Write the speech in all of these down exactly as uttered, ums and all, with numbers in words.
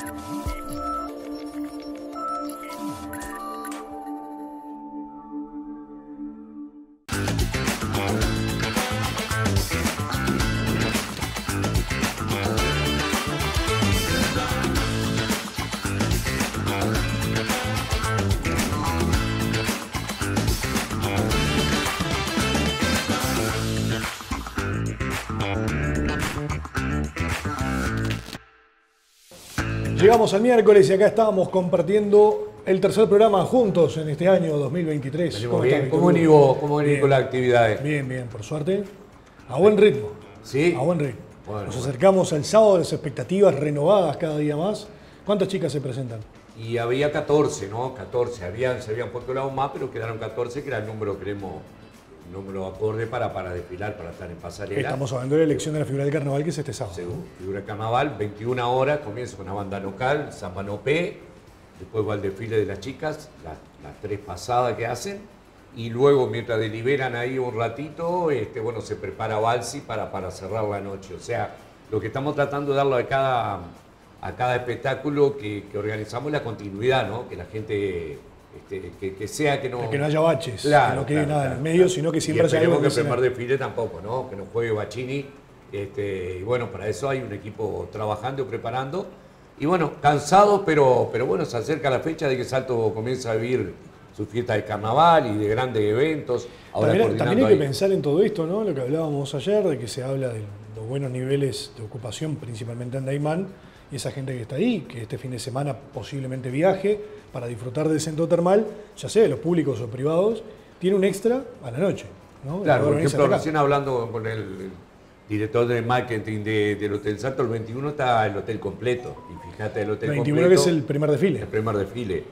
Llegamos al miércoles y acá estábamos compartiendo el tercer programa juntos en este año dos mil veintitrés. ¿Cómo bien? ¿Cómo venís vos? ¿Cómo venís con las actividades? Bien, bien, por suerte. A buen ritmo. ¿Sí? A buen ritmo. Bueno, Nos bueno. acercamos al sábado, las expectativas renovadas cada día más. ¿Cuántas chicas se presentan? Y había catorce, ¿no? catorce. Habían, se habían postulado más, pero quedaron catorce, que era el número, creemos, el número acorde para, para desfilar, para estar en pasarela. Estamos hablando de la elección de la figura del carnaval, que es este sábado. Según figura del carnaval, veintiuna horas, comienza con una banda local, Samba Nopé, después va el desfile de las chicas, las, las tres pasadas que hacen, y luego mientras deliberan ahí un ratito, este, bueno, se prepara Balsi para, para cerrar la noche. O sea, lo que estamos tratando de darle a cada, a cada espectáculo que, que organizamos es la continuidad, ¿no? Que la gente... Este, que, que sea que no... Que no haya baches, claro, que no quede claro, nada claro, en el medio, claro. sino que siempre y haya algo esperemos que el que primer desfile tampoco, ¿no? Que no juegue Bachini. Este, y bueno, para eso hay un equipo trabajando, preparando. Y bueno, cansados, pero, pero bueno, se acerca la fecha de que Salto comienza a vivir su fiesta de carnaval y de grandes eventos. Ahora También, también hay que ahí. pensar en todo esto, ¿no? Lo que hablábamos ayer, de que se habla de los buenos niveles de ocupación, principalmente en Daimán, y esa gente que está ahí, que este fin de semana posiblemente viaje para disfrutar del centro termal, ya sea de los públicos o privados, tiene un extra a la noche, ¿no? Claro, por ejemplo, recién hablando con el, el director de marketing de, del Hotel Salto, el veintiuno está el hotel completo. Y fíjate, el hotel veintiuno completo. que es el primer desfile. El primer desfile.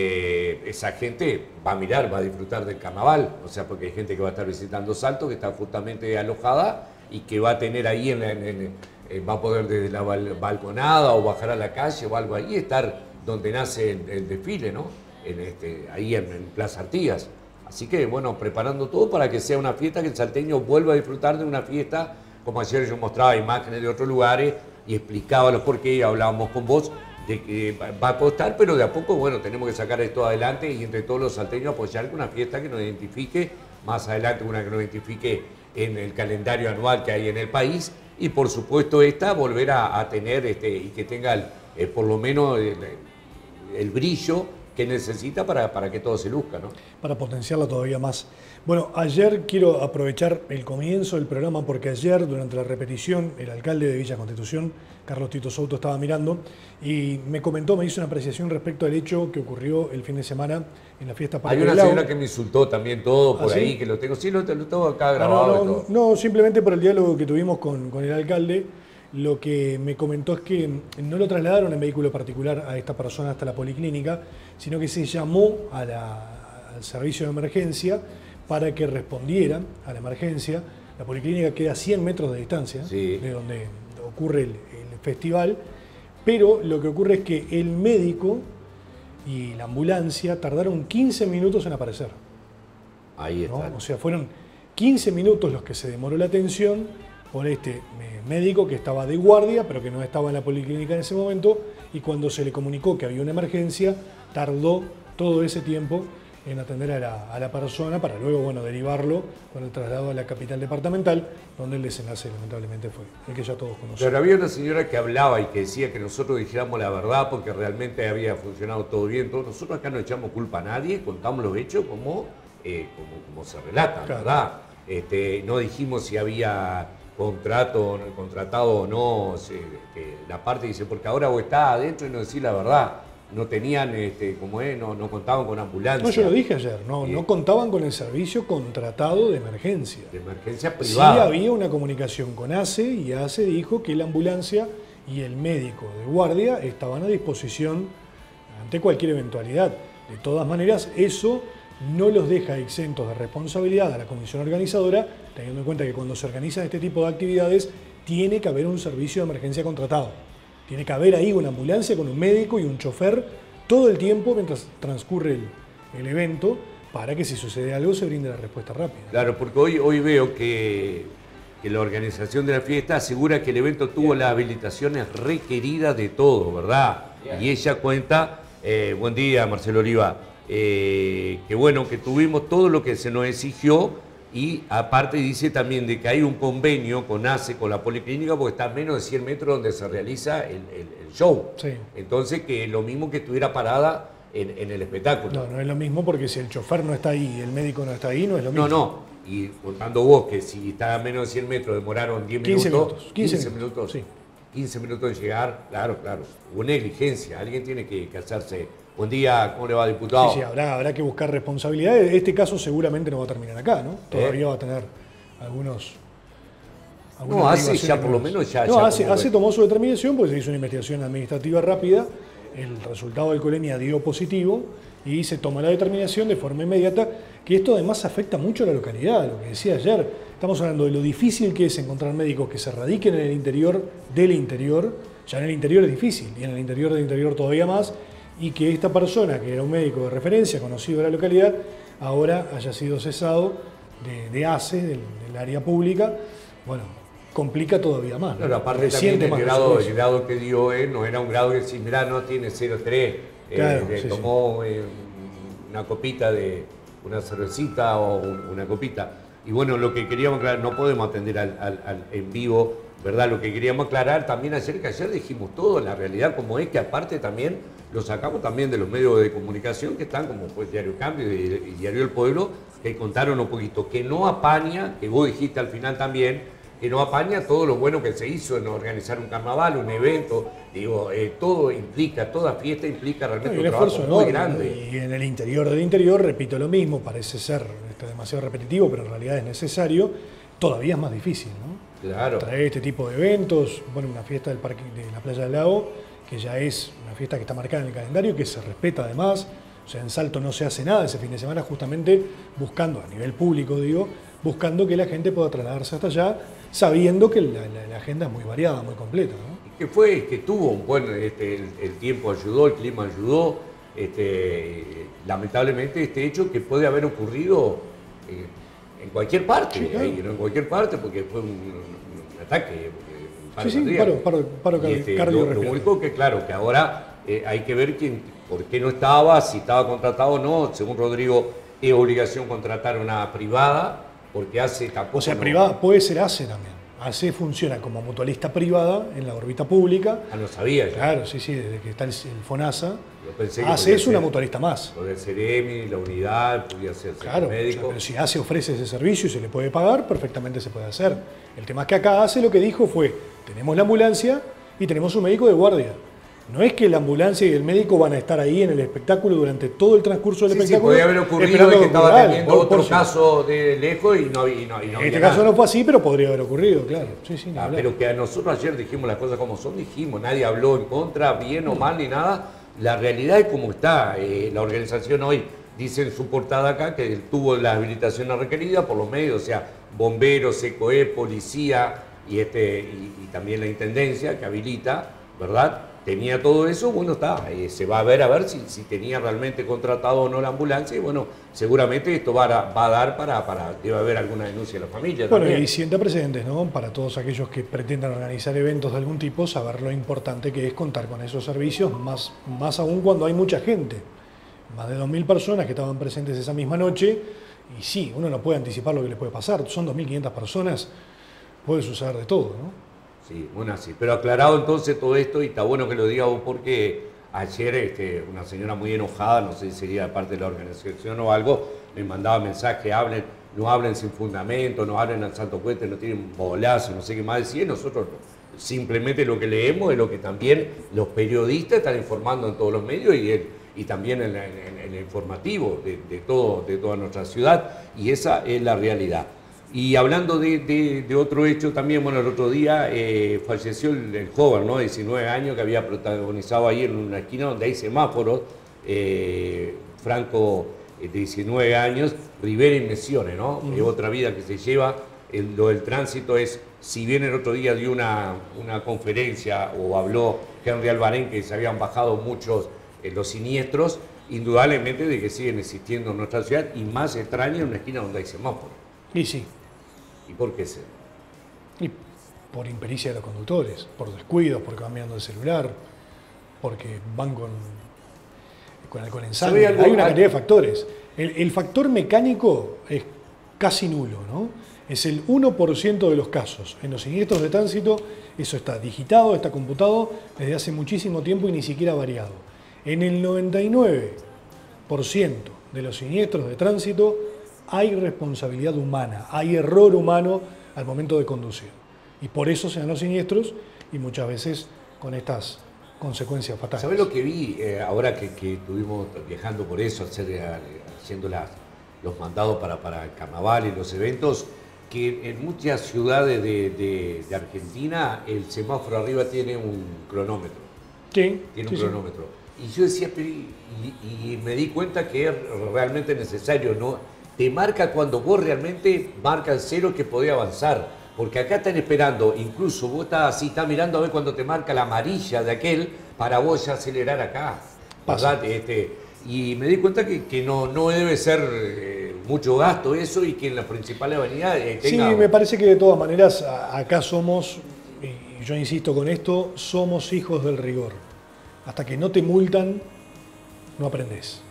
Eh, esa gente va a mirar, va a disfrutar del carnaval, o sea, porque hay gente que va a estar visitando Salto, que está justamente alojada y que va a tener ahí, en, la, en, en, eh, va a poder desde la bal, balconada o bajar a la calle o algo ahí, estar donde nace el, el desfile, ¿no? En este, ahí en, en Plaza Artigas. Así que, bueno, preparando todo para que sea una fiesta, que el salteño vuelva a disfrutar de una fiesta, como ayer yo mostraba imágenes de otros lugares y explicaba los por qué, y hablábamos con vos, de que va a costar, pero de a poco, bueno, tenemos que sacar esto adelante y entre todos los salteños apoyar una fiesta que nos identifique, más adelante una que nos identifique en el calendario anual que hay en el país, y por supuesto esta volver a, a tener este, y que tenga el, eh, por lo menos el, el brillo que necesita para, para que todo se luzca, ¿no? Para potenciarla todavía más. Bueno, ayer quiero aprovechar el comienzo del programa porque ayer, durante la repetición, el alcalde de Villa Constitución, Carlos Tito Souto, estaba mirando y me comentó, me hizo una apreciación respecto al hecho que ocurrió el fin de semana en la fiesta Parque Hay una del Lago. señora que me insultó también todo por ¿Ah, ahí, sí? que lo tengo, sí, lo, lo tengo acá No, grabado no, y no, todo. no, simplemente por el diálogo que tuvimos con, con el alcalde, lo que me comentó es que no lo trasladaron en vehículo particular a esta persona hasta la policlínica, sino que se llamó a la, al servicio de emergencia para que respondieran a la emergencia. La policlínica queda a cien metros de distancia, Sí. de donde ocurre el, el festival, pero lo que ocurre es que el médico y la ambulancia tardaron quince minutos en aparecer. Ahí ¿no? está. O sea, fueron quince minutos los que se demoró la atención por este eh, médico que estaba de guardia, pero que no estaba en la policlínica en ese momento, y cuando se le comunicó que había una emergencia, tardó todo ese tiempo en atender a la, a la persona para luego, bueno, derivarlo con el traslado a la capital departamental, donde el desenlace lamentablemente fue el que ya todos conocemos. Pero había una señora que hablaba y que decía que nosotros dijéramos la verdad porque realmente había funcionado todo bien. Todo. Nosotros acá no echamos culpa a nadie, contamos los hechos como, eh, como, como se relatan, Claro. ¿verdad? Este, no dijimos si había contrato, contratado o no, se, que la parte dice, porque ahora vos estás adentro y no decís la verdad. No tenían, este, como es, no, no contaban con ambulancia. No, yo lo dije ayer, no, Sí. no contaban con el servicio contratado de emergencia. De emergencia Sí privada. había una comunicación con A C E y A C E dijo que la ambulancia y el médico de guardia estaban a disposición ante cualquier eventualidad. De todas maneras, eso no los deja exentos de responsabilidad a la comisión organizadora, teniendo en cuenta que cuando se organizan este tipo de actividades tiene que haber un servicio de emergencia contratado. Tiene que haber ahí una ambulancia con un médico y un chofer todo el tiempo mientras transcurre el, el evento para que si sucede algo se brinde la respuesta rápida. Claro, porque hoy, hoy veo que, que la organización de la fiesta asegura que el evento tuvo las habilitaciones requeridas de todo, ¿verdad? Y ella cuenta, eh, buen día Marcelo Oliva, eh, que bueno, que tuvimos todo lo que se nos exigió y aparte dice también de que hay un convenio con ACE, con la Policlínica, porque está a menos de cien metros donde se realiza el, el, el show. Sí. Entonces que lo mismo que estuviera parada en, en el espectáculo. No, no es lo mismo porque si el chofer no está ahí y el médico no está ahí, no es lo mismo. No, no. Y contando vos que si está a menos de cien metros demoraron diez quince minutos. minutos. quince, quince minutos, minutos. Sí. quince minutos en llegar, claro, claro. Hubo negligencia. Alguien tiene que, que hacerse. Buen día, ¿cómo le va, diputado? Sí, sí, habrá, habrá que buscar responsabilidades. Este caso seguramente no va a terminar acá, ¿no? Todavía ¿Eh? va a tener algunos. No, hace ya por lo menos ya. No, ya hace, hace tomó su determinación porque se hizo una investigación administrativa rápida. El resultado del alcoholemia dio positivo y se toma la determinación de forma inmediata, que esto además afecta mucho a la localidad, lo que decía ayer. Estamos hablando de lo difícil que es encontrar médicos que se radiquen en el interior del interior. Ya en el interior es difícil y en el interior del interior todavía más. Y que esta persona, que era un médico de referencia, conocido de la localidad, ahora haya sido cesado de, de ACE, del, del área pública, bueno, complica todavía más. Claro, aparte también el grado, el grado que dio él no era un grado que decís, mirá, no tiene cero tres, claro, eh, sí, tomó sí. Eh, una copita de una cervecita o una copita. Y bueno, lo que queríamos aclarar, no podemos atender al, al, al en vivo, ¿verdad? Lo que queríamos aclarar también ayer, que ayer dijimos todo, la realidad como es, que aparte también lo sacamos también de los medios de comunicación que están como pues Diario Cambio y, y Diario El Pueblo, que contaron un poquito, que no apaña, que vos dijiste al final también, que no apaña todo lo bueno que se hizo en organizar un carnaval, un evento, digo, eh, todo implica, toda fiesta implica realmente no, un trabajo esfuerzo muy enorme, grande. Y en el interior del interior, repito lo mismo, parece ser esto demasiado repetitivo, pero en realidad es necesario, todavía es más difícil, ¿no? Claro. Traer este tipo de eventos, bueno, una fiesta del parque de la Playa del Lago, que ya es una fiesta que está marcada en el calendario, que se respeta además. O sea, en Salto no se hace nada ese fin de semana, justamente buscando, a nivel público digo, buscando que la gente pueda trasladarse hasta allá, sabiendo que la, la, la agenda es muy variada, muy completa, ¿no? Que fue, que tuvo un buen, este, el, el tiempo ayudó, el clima ayudó, este, lamentablemente este hecho que puede haber ocurrido eh, en cualquier parte, sí, claro. ahí, ¿no? En cualquier parte, porque fue un, un ataque. Sí, sí, paro, paro, paro este, cardiorrespiratorio. Lo, lo único que, claro, que ahora eh, hay que ver quién, por qué no estaba, si estaba contratado o no. Según Rodrigo, es obligación contratar una privada, porque hace tampoco... O sea, no, privada puede ser ACE también. ACE funciona como mutualista privada en la órbita pública. Ah, no sabía ya. Claro, sí, sí, desde que está el, el FONASA. Yo pensé que ACE es ser, una mutualista más. Lo del CEREMI, la unidad, podía ser claro, médico. O sea, pero si ACE ofrece ese servicio y se le puede pagar, perfectamente se puede hacer. El tema es que acá ACE lo que dijo fue, tenemos la ambulancia y tenemos un médico de guardia. No es que la ambulancia y el médico van a estar ahí en el espectáculo durante todo el transcurso del sí, espectáculo. Sí, podría haber ocurrido que estaba teniendo otro por caso de lejos y no, y no, y no En este caso nada. No fue así, pero podría haber ocurrido, claro. Sí, sí, ah, pero que a nosotros ayer dijimos las cosas como son, dijimos, nadie habló en contra, bien o mal ni nada. La realidad es como está. Eh, la organización hoy dice en su portada acá que tuvo la habilitación requerida por los medios, o sea, bomberos, E C O E, policía y, este, y, y también la intendencia que habilita, ¿verdad? Tenía todo eso, bueno, está, eh, se va a ver a ver si, si tenía realmente contratado o no la ambulancia y bueno, seguramente esto va a, va a dar para, para, debe haber alguna denuncia de la familia. Bueno, también. Y sienta precedentes, ¿no? Para todos aquellos que pretendan organizar eventos de algún tipo, saber lo importante que es contar con esos servicios, más, más aún cuando hay mucha gente. Más de dos mil personas que estaban presentes esa misma noche y sí, uno no puede anticipar lo que les puede pasar, son dos mil quinientas personas, puede suceder de todo, ¿no? Sí, bueno, sí. Pero aclarado entonces todo esto, y está bueno que lo diga vos porque ayer este, una señora muy enojada, no sé si sería parte de la organización o algo, me mandaba mensaje, hablen, no hablen sin fundamento, no hablen al santo cohete, no tienen bolazo, no sé qué más decir, nosotros simplemente lo que leemos es lo que también los periodistas están informando en todos los medios y, el, y también en, la, en, en el informativo de, de, todo, de toda nuestra ciudad, y esa es la realidad. Y hablando de, de, de otro hecho también, bueno, el otro día eh, falleció el, el joven, ¿no? De diecinueve años, que había protagonizado ahí en una esquina donde hay semáforos, eh, Franco, eh, de diecinueve años, Rivera y Misiones, ¿no? Uh-huh. Es otra vida que se lleva. El, lo del tránsito es, si bien el otro día dio una, una conferencia o habló Henry Albarén que se habían bajado muchos eh, los siniestros, indudablemente de que siguen existiendo en nuestra ciudad y más extraña en una esquina donde hay semáforos. Y sí. ¿Y por qué se? Y por impericia de los conductores, por descuidos, porque van mirando el celular. porque van con, con alcohol en sangre. algo, Hay una cantidad de factores. El, el factor mecánico es casi nulo, ¿no? Es el uno por ciento de los casos. En los siniestros de tránsito eso está digitado, está computado desde hace muchísimo tiempo y ni siquiera variado. En el noventa y nueve por ciento de los siniestros de tránsito hay responsabilidad humana, hay error humano al momento de conducir. Y por eso se dan los siniestros y muchas veces con estas consecuencias fatales. ¿Sabés lo que vi eh, ahora que, que estuvimos viajando por eso, hacer, haciendo las, los mandados para, para el carnaval y los eventos? Que en muchas ciudades de, de, de Argentina el semáforo arriba tiene un cronómetro. Sí. Tiene sí, un cronómetro. Sí. Y yo decía, pero y, y me di cuenta que es realmente necesario, ¿no? Te marca cuando vos realmente marca el cero que podés avanzar. Porque acá están esperando, incluso vos estás así, estás mirando a ver cuando te marca la amarilla de aquel, para vos ya acelerar acá. ¿Verdad? Este, y me di cuenta que, que no, no debe ser eh, mucho gasto eso y que en las principales avenidas eh, tenga... Sí, me parece que de todas maneras acá somos, y yo insisto con esto, somos hijos del rigor. Hasta que no te multan, no aprendés.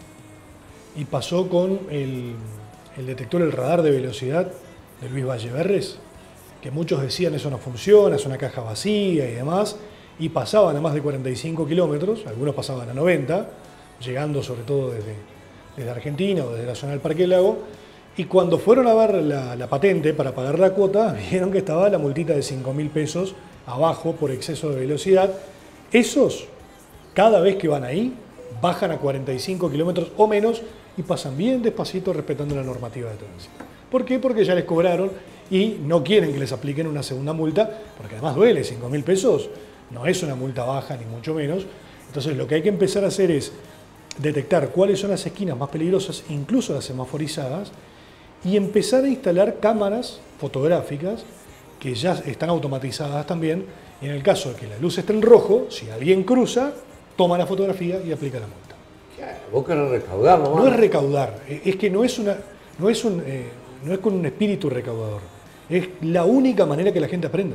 Y pasó con el, el detector, el radar de velocidad de Luis Valleverres, que muchos decían eso no funciona, es una caja vacía y demás, y pasaban a más de cuarenta y cinco kilómetros, algunos pasaban a noventa, llegando sobre todo desde, desde Argentina o desde la zona del Parque del Lago, y cuando fueron a ver la, la patente para pagar la cuota, vieron que estaba la multita de cinco mil pesos abajo por exceso de velocidad. Esos, cada vez que van ahí, bajan a cuarenta y cinco kilómetros o menos y pasan bien despacito respetando la normativa de tránsito. ¿Por qué? Porque ya les cobraron y no quieren que les apliquen una segunda multa, porque además duele, cinco mil pesos no es una multa baja ni mucho menos. Entonces lo que hay que empezar a hacer es detectar cuáles son las esquinas más peligrosas, incluso las semaforizadas, y empezar a instalar cámaras fotográficas que ya están automatizadas también, y en el caso de que la luz esté en rojo, si alguien cruza, toma la fotografía y aplica la multa. Vos querés recaudar, ¿no? No es recaudar, es que no es, una, no es, un, eh, no es con un espíritu recaudador, es la única manera que la gente aprenda.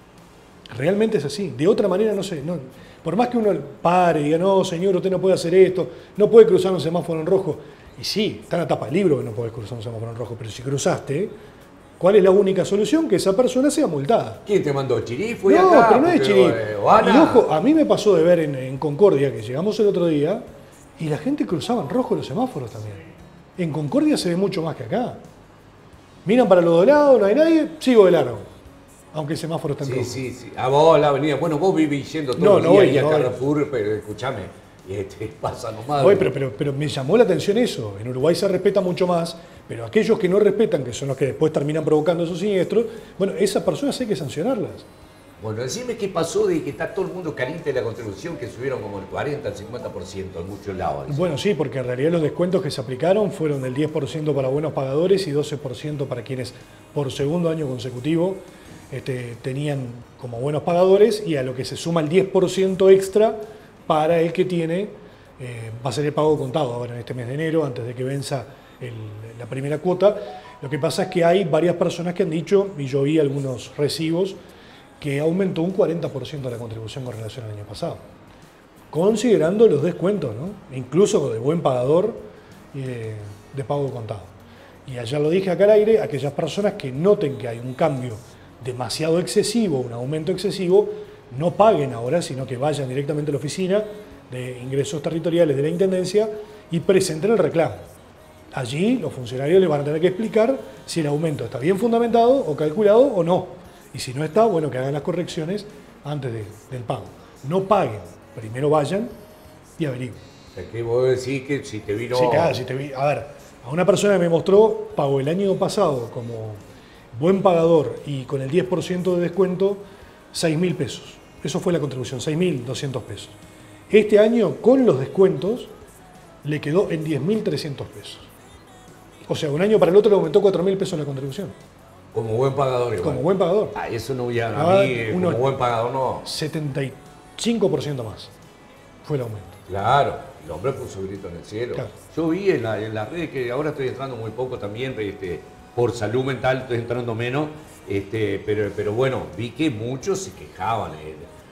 Realmente es así, de otra manera no sé, no, por más que uno pare y diga, no señor, usted no puede hacer esto, no puede cruzar un semáforo en rojo, y sí, está en la tapa del libro que no puedes cruzar un semáforo en rojo, pero si cruzaste, ¿cuál es la única solución? Que esa persona sea multada. ¿Quién te mandó? ¿Chirif? ¿Fue No, acá? pero no es Porque, Chirif. eh, Y ojo, a mí me pasó de ver en, en Concordia, que llegamos el otro día, y la gente cruzaba en rojo los semáforos también. En Concordia se ve mucho más que acá. Miran para los dos lados, no hay nadie, sigo de largo. Aunque el semáforo está en sí, rojo. Sí, sí, a vos la avenida. Bueno, vos vivís yendo todos No, los no días voy, ahí a no voy. Carrefour, pero escúchame, este, pasa nomás. Oye, pero, pero, pero me llamó la atención eso. En Uruguay se respeta mucho más, pero aquellos que no respetan, que son los que después terminan provocando esos siniestros, bueno, esas personas hay que sancionarlas. Bueno, decime qué pasó de que está todo el mundo caliente de la contribución, que subieron como el cuarenta, el cincuenta por ciento en muchos lados. Eso. Bueno, sí, porque en realidad los descuentos que se aplicaron fueron del diez por ciento para buenos pagadores y doce por ciento para quienes por segundo año consecutivo este, tenían como buenos pagadores, y a lo que se suma el diez por ciento extra para el que tiene, eh, va a ser el pago contado ahora en este mes de enero, antes de que venza el, la primera cuota. Lo que pasa es que hay varias personas que han dicho, y yo vi algunos recibos, que aumentó un cuarenta por ciento la contribución con relación al año pasado, considerando los descuentos, ¿no? Incluso de buen pagador y de, de pago contado. Y ayer lo dije acá al aire, aquellas personas que noten que hay un cambio demasiado excesivo, un aumento excesivo, no paguen ahora, sino que vayan directamente a la oficina de ingresos territoriales de la Intendencia y presenten el reclamo. Allí los funcionarios les van a tener que explicar si el aumento está bien fundamentado o calculado o no. Y si no está, bueno, que hagan las correcciones antes de, del pago. No paguen, primero vayan y averigüen. O sea, que vos decís que si te vino... Sí, claro, si te vi... A ver, a una persona que me mostró, pagó el año pasado como buen pagador y con el diez por ciento de descuento, seis mil pesos. Eso fue la contribución, seis mil doscientos pesos. Este año, con los descuentos, le quedó en diez mil trescientos pesos. O sea, un año para el otro le aumentó cuatro mil pesos la contribución. Como buen pagador igual. Como buen pagador. Ah, eso no voy a... A mí, uno, como buen pagador no... setenta y cinco por ciento más fue el aumento. Claro, el hombre puso grito en el cielo. Claro. Yo vi en, la, en las redes, que ahora estoy entrando muy poco también, este, por salud mental estoy entrando menos, este, pero, pero bueno, vi que muchos se quejaban. Eh,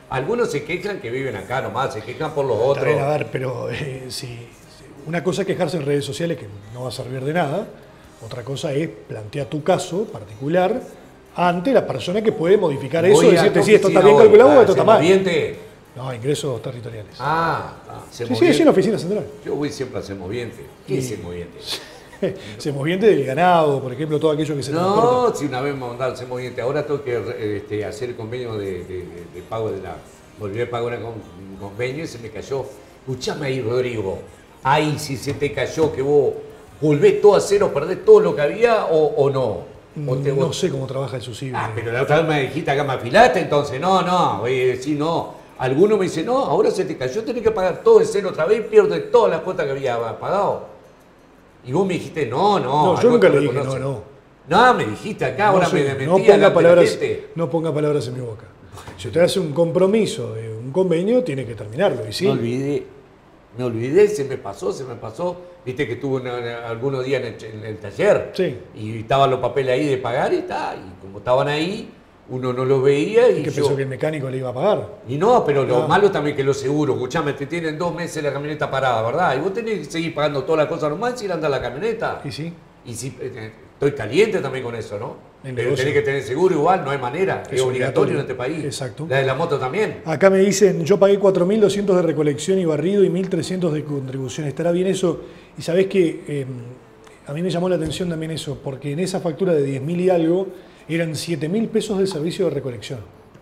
Algunos se quejan que viven acá nomás, se quejan por los otros. También, a ver, pero eh, si, una cosa es quejarse en redes sociales, que no va a servir de nada. Otra cosa es plantear tu caso particular ante la persona que puede modificar eso y decirte si esto está bien calculado o esto está mal. No, ingresos territoriales. Ah, ah sí, sí, sí, en la oficina central. Yo voy siempre a Semoviente. ¿Qué es Semoviente? Semoviente del ganado, por ejemplo, todo aquello que se transporta. No, si una vez me mandaron Semoviente, ahora tengo que este, hacer el convenio de, de, de, de pago de la... Volví a pagar un convenio y se me cayó. Escuchame ahí, Rodrigo. Ahí si se te cayó que vos volvés todo a cero, perdés todo lo que había o, o no. O te, no vos... sé cómo trabaja el subsidio. Ah, pero la otra vez me dijiste acá me afilaste, entonces no, no, voy a decir no. Alguno me dice, no, ahora se te cayó, tenés que pagar todo de cero otra vez, pierdes todas las cuotas que había pagado. Y vos me dijiste, no, no. No, yo nunca le dije, no, no. No, me dijiste acá, ahora no sé, me no ponga palabras, no ponga palabras en mi boca. Si usted hace un compromiso de un convenio, tiene que terminarlo. Y sí. Me olvidé, me olvidé, se me pasó, se me pasó. Viste que tuve una, una, algunos días en el, en el taller. Sí. Y estaban los papeles ahí de pagar y está. Y como estaban ahí, uno no los veía y ¿Y qué yo... pensó que el mecánico le iba a pagar? Y no, pero lo ah. malo también que los seguros, escuchame, te tienen dos meses la camioneta parada, ¿verdad? Y vos tenés que seguir pagando todas las cosas normales sin andar la camioneta. Y sí. Y si, eh, estoy caliente también con eso, ¿no? El pero negocio. tenés que tener seguro igual, no hay manera. Es, es obligatorio en este país. Exacto. La de la moto también. Acá me dicen, yo pagué cuatro mil doscientos de recolección y barrido y mil trescientos de contribución. ¿Estará bien eso? Y sabés que eh, a mí me llamó la atención también eso, porque en esa factura de diez mil y algo, eran siete mil pesos de servicio de recolección.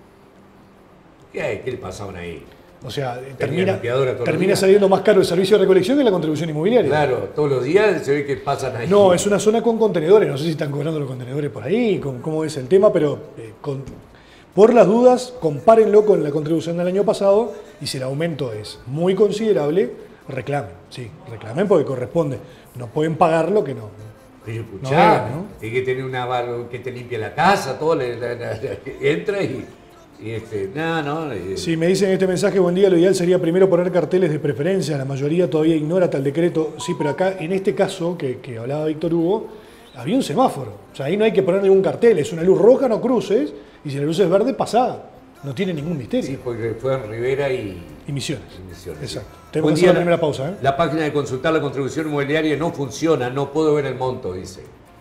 ¿Qué, ¿Qué le pasaban ahí? O sea, termina, termina días. saliendo más caro el servicio de recolección que la contribución inmobiliaria. Claro, todos los días se ve que pasan ahí. No, es una zona con contenedores. No sé si están cobrando los contenedores por ahí, con, cómo es el tema, pero eh, con, por las dudas, compárenlo con la contribución del año pasado y si el aumento es muy considerable, reclamen. Sí, reclamen porque corresponde. No pueden pagar lo que no. Pero escuchá, no, ¿no? Tiene que tener una barra que te limpie la casa, todo, le, le, le, le, entra y... Y este, no, no. Eh. Sí, me dicen en este mensaje, buen día, lo ideal sería primero poner carteles de preferencia, la mayoría todavía ignora tal decreto, sí, pero acá, en este caso, que, que hablaba Víctor Hugo, había un semáforo, o sea, ahí no hay que poner ningún cartel, es una luz roja, no cruces, y si la luz es verde, pasá, no tiene ningún misterio. Sí, porque fue en Rivera y... Y Misiones. Y Misiones. Exacto. Sí. Tenemos que hacer la primera pausa. ¿eh? La página de consultar la contribución inmobiliaria no funciona, no puedo ver el monto, dice.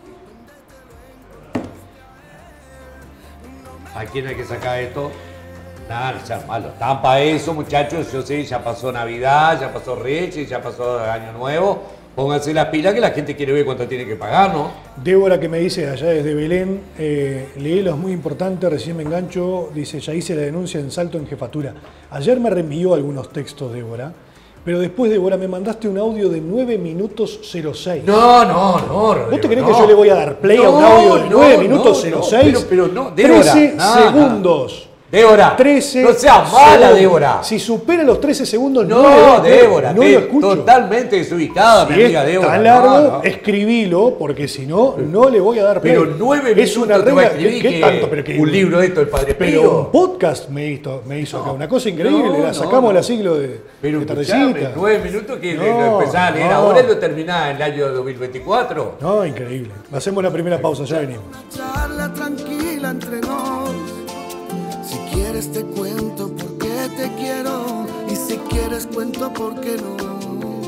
¿A quién hay que sacar esto? Nada, no sean malos. Están para eso, muchachos. Yo sé, ya pasó Navidad, ya pasó Reyes, ya pasó Año Nuevo. Pónganse las pilas que la gente quiere ver cuánto tiene que pagar, ¿no? Débora, que me dice allá desde Belén, eh, léelo, es muy importante, recién me engancho, dice, ya hice la denuncia en Salto en jefatura. Ayer me reenvió algunos textos, Débora, pero después, Débora, me mandaste un audio de nueve minutos cero seis. No, no, no, Rodrigo, ¿Vos te crees no. que yo le voy a dar play no, a un audio de no, nueve no, minutos cero seis? No, pero, pero no, Débora. trece nada, segundos. Nada. Débora, trece no seas mala, segundos. Débora. Si supera los trece segundos, no, no, le doy, Débora, no te, lo escucho. Totalmente desubicada, Si mi amiga es Débora. tan largo, no, no. escribilo, porque si no, no le voy a dar play. Pero nueve es minutos una te va a regla, escribir ¿qué que tanto? Pero que, un libro de esto, el Padre Pío. Pero un podcast me hizo, me hizo acá, una cosa increíble, no, la no, sacamos no. al siglo de, pero de escuchame, tardecita. nueve minutos que No, lo empezás a leer no. ahora y lo terminás en el año dos mil veinticuatro. No, increíble. Hacemos la primera pausa, ya venimos. Charla tranquila entre nos. Si quieres te cuento por qué te quiero y si quieres cuento por qué no.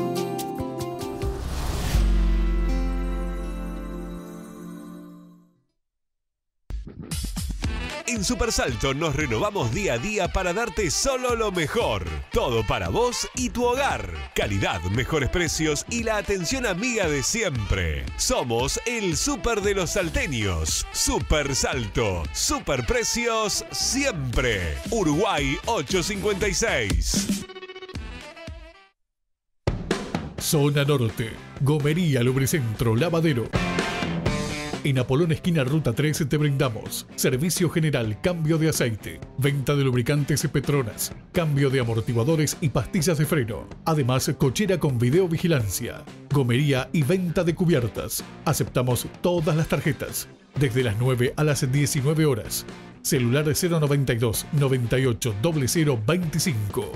En Supersalto nos renovamos día a día para darte solo lo mejor. Todo para vos y tu hogar. Calidad, mejores precios y la atención amiga de siempre. Somos el Super de los salteños. Supersalto. Super precios siempre. Uruguay ochocientos cincuenta y seis. Zona Norte. Gomería, Lubricentro, Lavadero. En Apolón esquina Ruta tres te brindamos servicio general, cambio de aceite, venta de lubricantes y Petronas, cambio de amortiguadores y pastillas de freno. Además, cochera con videovigilancia, gomería y venta de cubiertas. Aceptamos todas las tarjetas, desde las nueve a las diecinueve horas. Celular cero noventa y dos, noventa y ocho, cero cero veinticinco.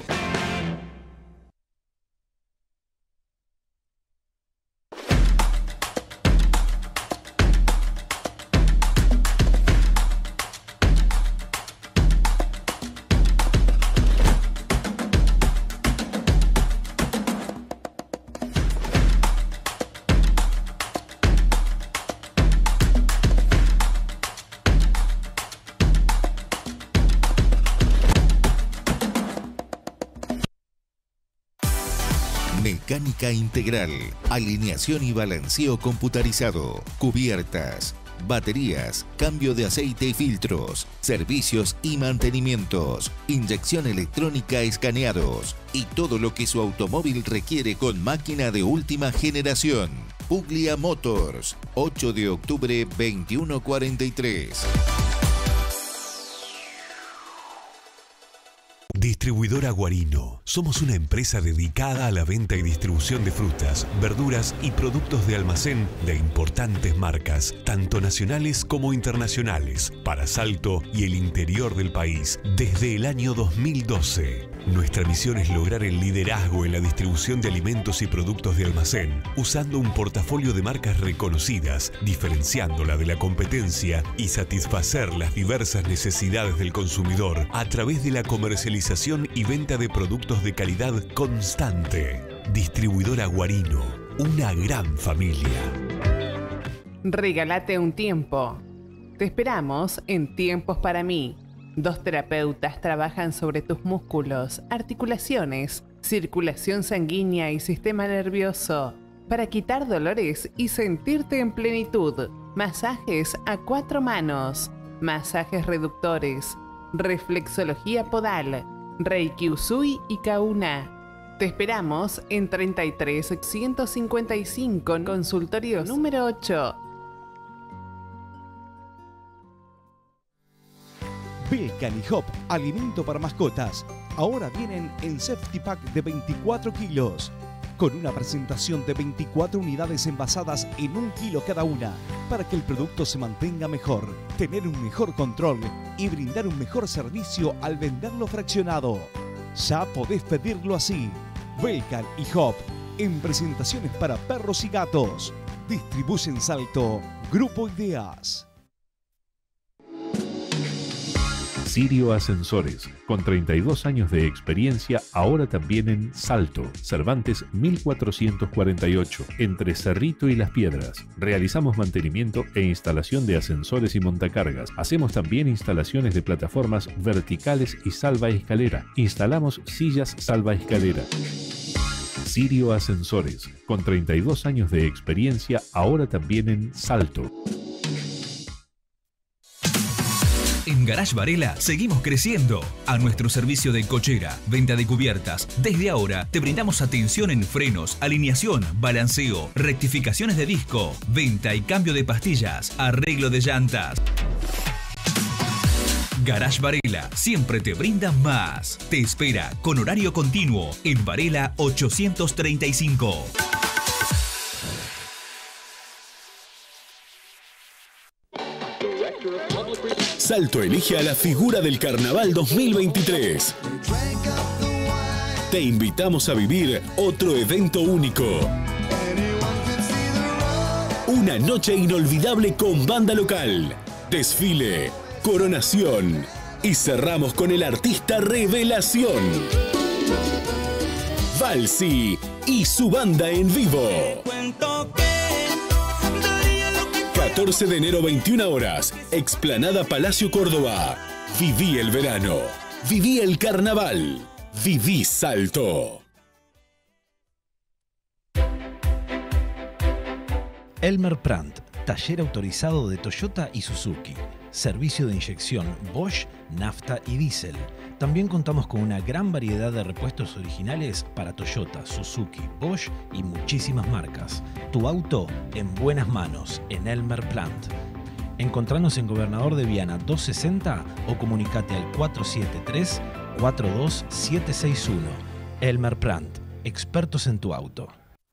mecánica integral, alineación y balanceo computarizado, cubiertas, baterías, cambio de aceite y filtros, servicios y mantenimientos, inyección electrónica, escaneados y todo lo que su automóvil requiere con máquina de última generación. Puglia Motors, ocho de octubre veintiuno cuarenta y tres. Distribuidora Guarino. Somos una empresa dedicada a la venta y distribución de frutas, verduras y productos de almacén de importantes marcas, tanto nacionales como internacionales, para Salto y el interior del país, desde el año dos mil doce. Nuestra misión es lograr el liderazgo en la distribución de alimentos y productos de almacén, usando un portafolio de marcas reconocidas, diferenciándola de la competencia y satisfacer las diversas necesidades del consumidor a través de la comercialización y venta de productos de calidad constante. Distribuidora Guarino, una gran familia. Regálate un tiempo. Te esperamos en Tiempos para mí. Dos terapeutas trabajan sobre tus músculos, articulaciones, circulación sanguínea y sistema nervioso para quitar dolores y sentirte en plenitud. Masajes a cuatro manos, masajes reductores, reflexología podal, Reiki Usui y Kauna. Te esperamos en treinta y tres ciento cincuenta y cinco, consultorio número ocho. Belcan y Hop, alimento para mascotas. Ahora vienen en Safety Pack de veinticuatro kilos, con una presentación de veinticuatro unidades envasadas en un kilo cada una, para que el producto se mantenga mejor, tener un mejor control y brindar un mejor servicio al venderlo fraccionado. Ya podés pedirlo así. Belcan y Hop, en presentaciones para perros y gatos. Distribuyen Salto, Grupo Ideas. Sirio Ascensores, con treinta y dos años de experiencia, ahora también en Salto, Cervantes mil cuatrocientos cuarenta y ocho, entre Cerrito y Las Piedras. Realizamos mantenimiento e instalación de ascensores y montacargas. Hacemos también instalaciones de plataformas verticales y salvaescalera. Instalamos sillas salvaescalera. Sirio Ascensores, con treinta y dos años de experiencia, ahora también en Salto. En Garage Varela seguimos creciendo. A nuestro servicio de cochera, venta de cubiertas, desde ahora te brindamos atención en frenos, alineación, balanceo, rectificaciones de disco, venta y cambio de pastillas, arreglo de llantas. Garage Varela siempre te brinda más. Te espera con horario continuo en Varela ochocientos treinta y cinco. Salto elige a la figura del Carnaval dos mil veintitrés. Te invitamos a vivir otro evento único. Una noche inolvidable con banda local, desfile, coronación y cerramos con el artista Revelación. Valsi y su banda en vivo. catorce de enero, veintiuna horas, Explanada Palacio Córdoba. Viví el verano, viví el carnaval, viví Salto. Elmer Plant, taller autorizado de Toyota y Suzuki. Servicio de inyección Bosch, nafta y diésel. También contamos con una gran variedad de repuestos originales para Toyota, Suzuki, Bosch y muchísimas marcas. Tu auto en buenas manos en Elmer Plant. Encontranos en Gobernador de Viana doscientos sesenta o comunicate al cuatro siete tres, cuatro dos siete seis uno. Elmer Plant, expertos en tu auto.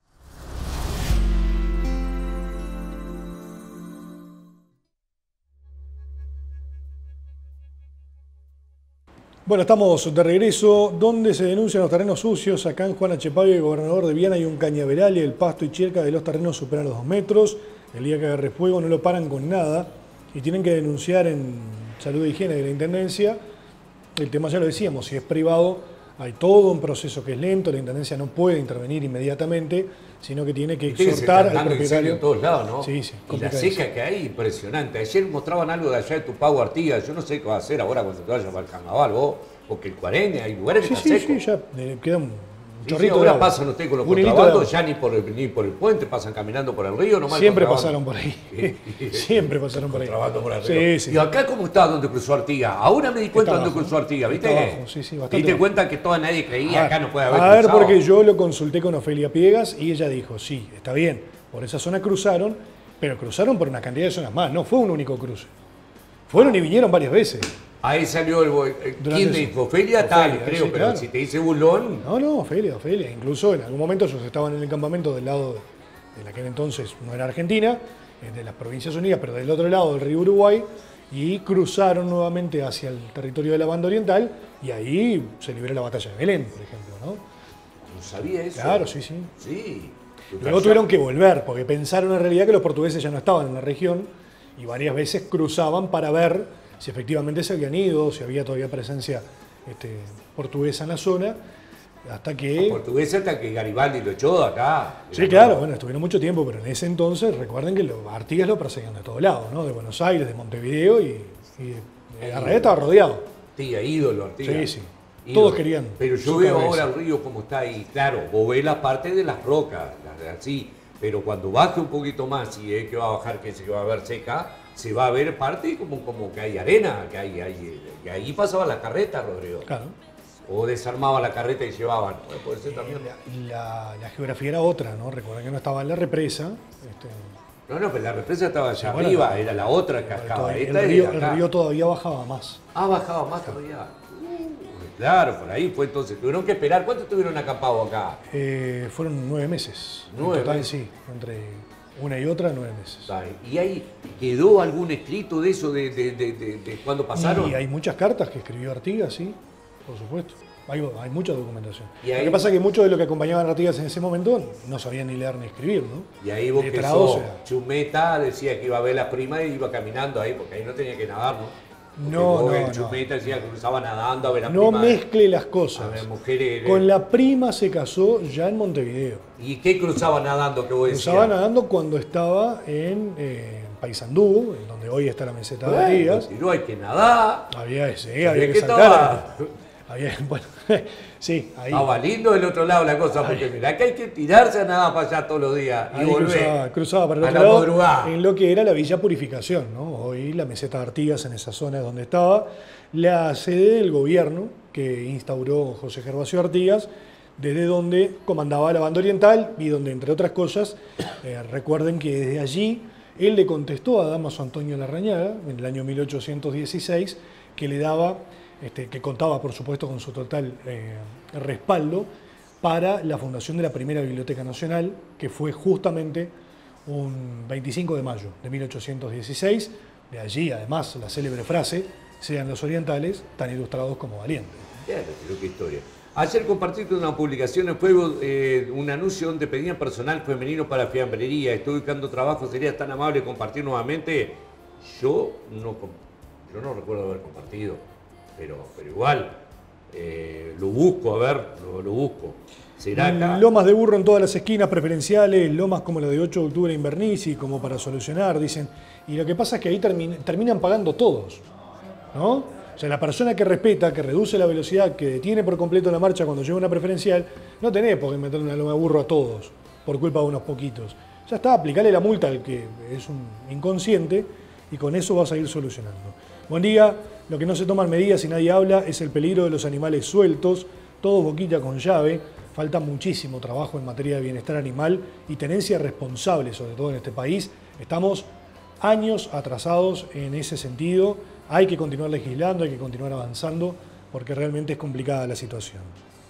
Bueno, estamos de regreso. ¿Dónde se denuncian los terrenos sucios? Acá en Juan H. Gobernador de Viana, hay un cañaveral y el pasto y cerca de los terrenos superan los dos metros. El día que agarre fuego no lo paran con nada y tienen que denunciar en Salud e Higiene de la Intendencia. El tema ya lo decíamos, si es privado hay todo un proceso que es lento, la Intendencia no puede intervenir inmediatamente, sino que tiene que exhortar al propietario. En todos lados, ¿no? Sí, sí. Y la seca que hay, impresionante. Ayer mostraban algo de allá de Tupago Artigas. Yo no sé qué va a hacer ahora cuando te vayas para el carnaval, vos, porque el Cuarene, hay lugares que sí, están sí, secos. Sí, ya eh, queda un, Sí, sí, ahora pasan ustedes con los contrabandos, ya ni por, el, ni por el puente, pasan caminando por el río, nomás. Siempre pasaron por ahí. Siempre pasaron por ahí. Contrabando por el río. Sí, sí. ¿Y acá cómo está donde cruzó Artigas? Ahora me di cuenta Está donde abajo. cruzó Artigas, ¿viste? Está abajo, sí, sí, bastante ¿Te diste abajo. cuenta que toda nadie creía A acá ver, no puede haber A ver, cruzado? porque yo lo consulté con Ofelia Piegas y ella dijo, sí, está bien, por esa zona cruzaron, pero cruzaron por una cantidad de zonas más, no fue un único cruce. Fueron y vinieron varias veces. Ahí salió el... eh, ¿Quién te dijo? Ofelia, tal, Ofelia, creo, sí, pero claro. si te dice Bulón... No, no, Ofelia, Ofelia. Incluso en algún momento ellos estaban en el campamento del lado de la que en entonces no era Argentina, eh, de las Provincias Unidas, pero del otro lado del río Uruguay, y cruzaron nuevamente hacia el territorio de la banda oriental, y ahí se libró la batalla de Belén, por ejemplo, ¿no? No sabía eso. Claro, sí, sí. Sí. Luego tuvieron que volver, porque pensaron en realidad que los portugueses ya no estaban en la región, y varias veces cruzaban para ver si efectivamente se habían ido, si había todavía presencia este, portuguesa en la zona, hasta que... Portuguesa hasta que Garibaldi lo echó de acá. Sí, claro, bueno, estuvieron mucho tiempo, pero en ese entonces, recuerden que los Artigas lo perseguían de todos lados, ¿no? De Buenos Aires, de Montevideo, y, y de Arraez estaba rodeado. Sí, ídolo Artigas. Sí, sí. Ídolo. Todos querían. Pero yo su veo cabeza. ahora el río como está ahí. Claro, vos ves la parte de las rocas, las- así. Pero cuando baje un poquito más y es que va a bajar, que se va a ver seca, se va a ver parte como, como que hay arena, que hay, hay, que ahí pasaba la carreta, Rodrigo. Claro. O desarmaba la carreta y llevaban. Bueno, puede ser también. La, la geografía era otra, ¿no? Recuerden que no estaba en la represa. Este, No, no, pero la represa estaba allá bueno, arriba, pero- era la otra cascada. todavía- Esta el, río, era el acá. río todavía bajaba más. Ah, bajaba más todavía. Uh, claro, por ahí fue entonces. Tuvieron que esperar. ¿Cuánto estuvieron acampados acá? Eh, fueron nueve meses. Nueve en total, meses. sí. Entre una y otra, nueve meses. ¿Y ahí quedó algún escrito de eso, de, de, de, de, de cuándo pasaron? Y hay muchas cartas que escribió Artigas, sí, por supuesto. Hay, hay mucha documentación. Y ahí- Lo que pasa es que muchos de los que acompañaban a Artigas en ese momento no sabían ni leer ni escribir, ¿no? Y ahí vos que Letrados sos era. chumeta, decía que iba a ver las primas y iba caminando ahí, porque ahí no tenía que nadar, ¿no? Porque No, vos no, ves no. chumeta decía que cruzaba nadando a ver las No primas. mezcle las A cosas. ver, mujeres. Con la prima se casó ya en Montevideo. ¿Y qué cruzaba nadando que vos decías? Cruzaba nadando cuando estaba en eh, Paysandú, en donde hoy está la meseta de Bueno, Artigas. si no hay que nadar. Había, sí, ¿De había que qué saltar. estaba? Había, bueno, sí, ahí. Estaba lindo del otro lado la cosa, porque mirá que hay que tirarse a nadar para allá todos los días y Ahí volver. cruzaba, cruzaba para el a otro la lado, madrugada. en lo que era la Villa Purificación, ¿no? Hoy la meseta de Artigas, en esa zona es donde estaba, la sede del gobierno que instauró José Gervasio Artigas, desde donde comandaba la banda oriental y donde, entre otras cosas, eh, recuerden que desde allí él le contestó a Dámaso Antonio Larrañaga, en el año mil ochocientos dieciséis, que le daba, este, que contaba, por supuesto, con su total eh, respaldo para la fundación de la primera Biblioteca Nacional, que fue justamente un veinticinco de mayo de mil ochocientos dieciséis. De allí, además, la célebre frase, sean los orientales tan ilustrados como valientes. Claro, pero qué historia. Ayer compartiste una publicación en Facebook, eh, un anuncio donde pedían personal femenino para fiambrería. Estoy buscando trabajo, ¿serías tan amable de compartir nuevamente? Yo no, com- yo no recuerdo haber compartido, pero, pero igual, eh, lo busco, a ver, lo, lo busco. ¿Será acá? Lomas de burro en todas las esquinas preferenciales, lomas como la de ocho de octubre en Bernisi, como para solucionar, dicen. Y lo que pasa es que ahí termin- terminan pagando todos, ¿no? O sea, la persona que respeta, que reduce la velocidad, que detiene por completo la marcha cuando llega una preferencial, no tenés por qué meterle una loma de burro a todos, por culpa de unos poquitos. Ya está, aplicarle la multa al que es un inconsciente y con eso vas a ir solucionando. Buen día, lo que no se toman medidas y nadie habla es el peligro de los animales sueltos, todos boquilla con llave. Falta muchísimo trabajo en materia de bienestar animal y tenencia responsable, sobre todo en este país. Estamos años atrasados en ese sentido. Hay que continuar legislando, hay que continuar avanzando, porque realmente es complicada la situación.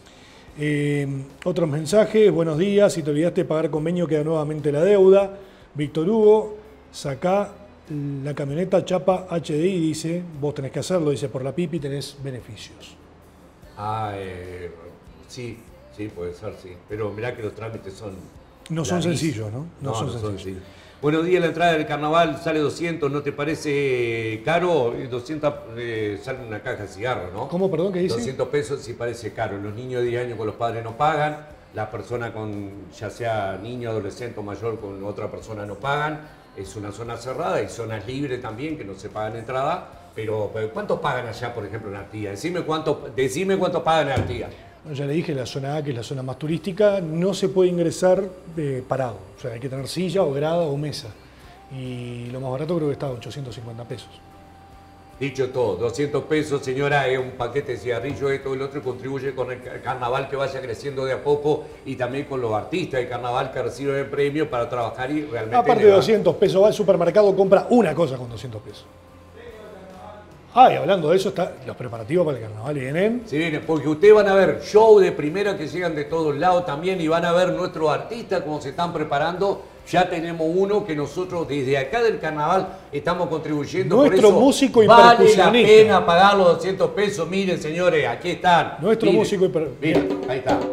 Eh, otros mensajes, buenos días, si te olvidaste de pagar convenio queda nuevamente la deuda. Víctor Hugo, sacá la camioneta chapa H D I, dice, vos tenés que hacerlo, dice, por la pipi tenés beneficios. Ah, eh, sí, sí, puede ser, sí. Pero mirá que los trámites son... No son larguísimos. sencillos, ¿no? No, No son no son sencillos. sencillos. Buenos días, la entrada del carnaval sale doscientos, ¿no te parece caro? doscientos eh, sale una caja de cigarros, ¿no? ¿Cómo, perdón, qué dice? doscientos pesos sí parece caro. Los niños de diez años con los padres no pagan, las personas con, ya sea niño, adolescente o mayor, con otra persona no pagan. Es una zona cerrada, hay zonas libres también que no se pagan entrada. Pero, pero ¿cuánto pagan allá, por ejemplo, en Artigas? Decime cuánto, decime cuánto pagan en Artigas. Ya le dije, la zona A, que es la zona más turística, no se puede ingresar eh, parado. O sea, hay que tener silla o grada o mesa. Y lo más barato creo que está a ochocientos cincuenta pesos. Dicho todo, doscientos pesos, señora, es un paquete de cigarrillos, esto y lo otro, contribuye con el carnaval que vaya creciendo de a poco y también con los artistas del carnaval que reciben el premio para trabajar y realmente... Aparte de doscientos pesos, va al supermercado, compra una cosa con doscientos pesos. Ah, y hablando de eso, está, los preparativos para el carnaval vienen. Sí, vienen, porque ustedes van a ver show de primera que llegan de todos lados también y van a ver nuestros artistas cómo se están preparando. Ya tenemos uno que nosotros desde acá del carnaval estamos contribuyendo. Nuestro por eso músico y vale percusionista. la pena pagar los doscientos pesos. Miren, señores, aquí están. Nuestro miren, músico y percusionista. Miren, ahí está.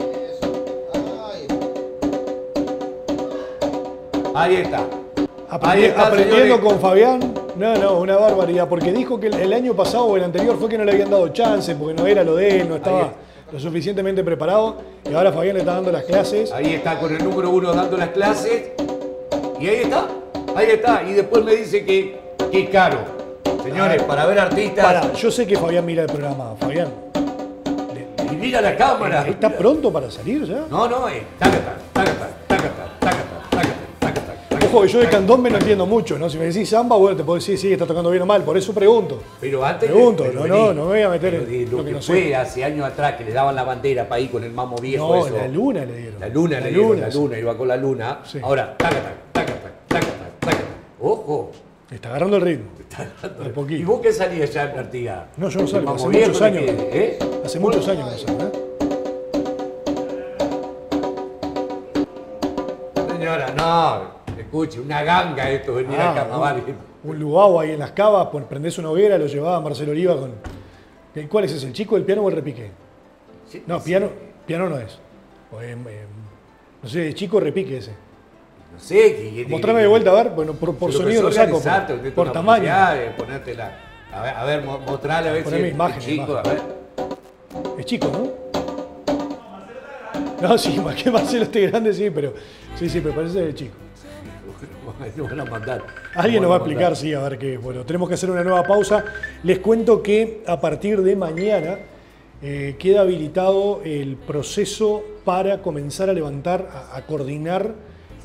Ahí está. Aprendi Ahí está, aprendiendo señores. con Fabián. No, no, una barbaridad. Porque dijo que el, el año pasado o el anterior fue que no le habían dado chance, porque no era lo de él, no estaba lo suficientemente preparado. Y ahora Fabián le está dando las clases. Ahí está con el número uno dando las clases. Y ahí está. Ahí está. Y después me dice que, que es caro. Señores, Ah, para ver artistas. Para, yo sé que Fabián mira el programa. Fabián. Y mira la cámara. ¿Está pronto para salir ya? No, no, es. Tácata, tácata, tácata, tácata, tácata, tácata. Ojo, que yo de candombe no entiendo mucho, ¿no? Si me decís samba, bueno, te puedo decir, sí, está tocando bien o mal, por eso pregunto. Pero antes. Pregunto, pero no, vení, no, no me voy a meter pero en de lo, lo que que no fue sé. hace años atrás que le daban la bandera para ir con el mamo viejo. No, eso. la luna le dieron. La luna La le dieron, luna, la sí. luna, iba con la luna. Sí. Ahora, tácata, tácata, tácata, tácata. Ojo. Está agarrando el ritmo. Está agarrando. De poquito. ¿Y vos qué salías ya en Artigas? No, yo no salgo, El hace mamo viejo muchos de años. que- ¿eh? Hace muchos años que no salgo, ¿eh? Señora, no, escuche, una ganga esto, venir Ah, al carnaval. Un, un luau ahí en las cavas, pon- prendés una hoguera, lo llevaba Marcelo Oliva con... ¿Cuál es ese? ¿El chico, el piano o el repique? Sí, No, sí. piano, piano no es. O, em, em, no sé, el chico repique ese. No sé, que, que- Mostrame que- de vuelta, a ver, bueno, por, por Pero sonido lo que saco, organizarte, por, ponerte por una tamaño. publicidad, eh, ponértela. A ver, a ver, mo- mostrale a ver Poneme si es imagen, chico, imagen. a ver. Es chico, ¿no? No, sí, más que Marcelo esté grande, sí, pero sí, sí, pero parece de chico. Nos van a mandar. Alguien nos va a mandar. explicar, sí, a ver qué. Bueno, tenemos que hacer una nueva pausa. Les cuento que a partir de mañana eh, queda habilitado el proceso para comenzar a levantar, a, a coordinar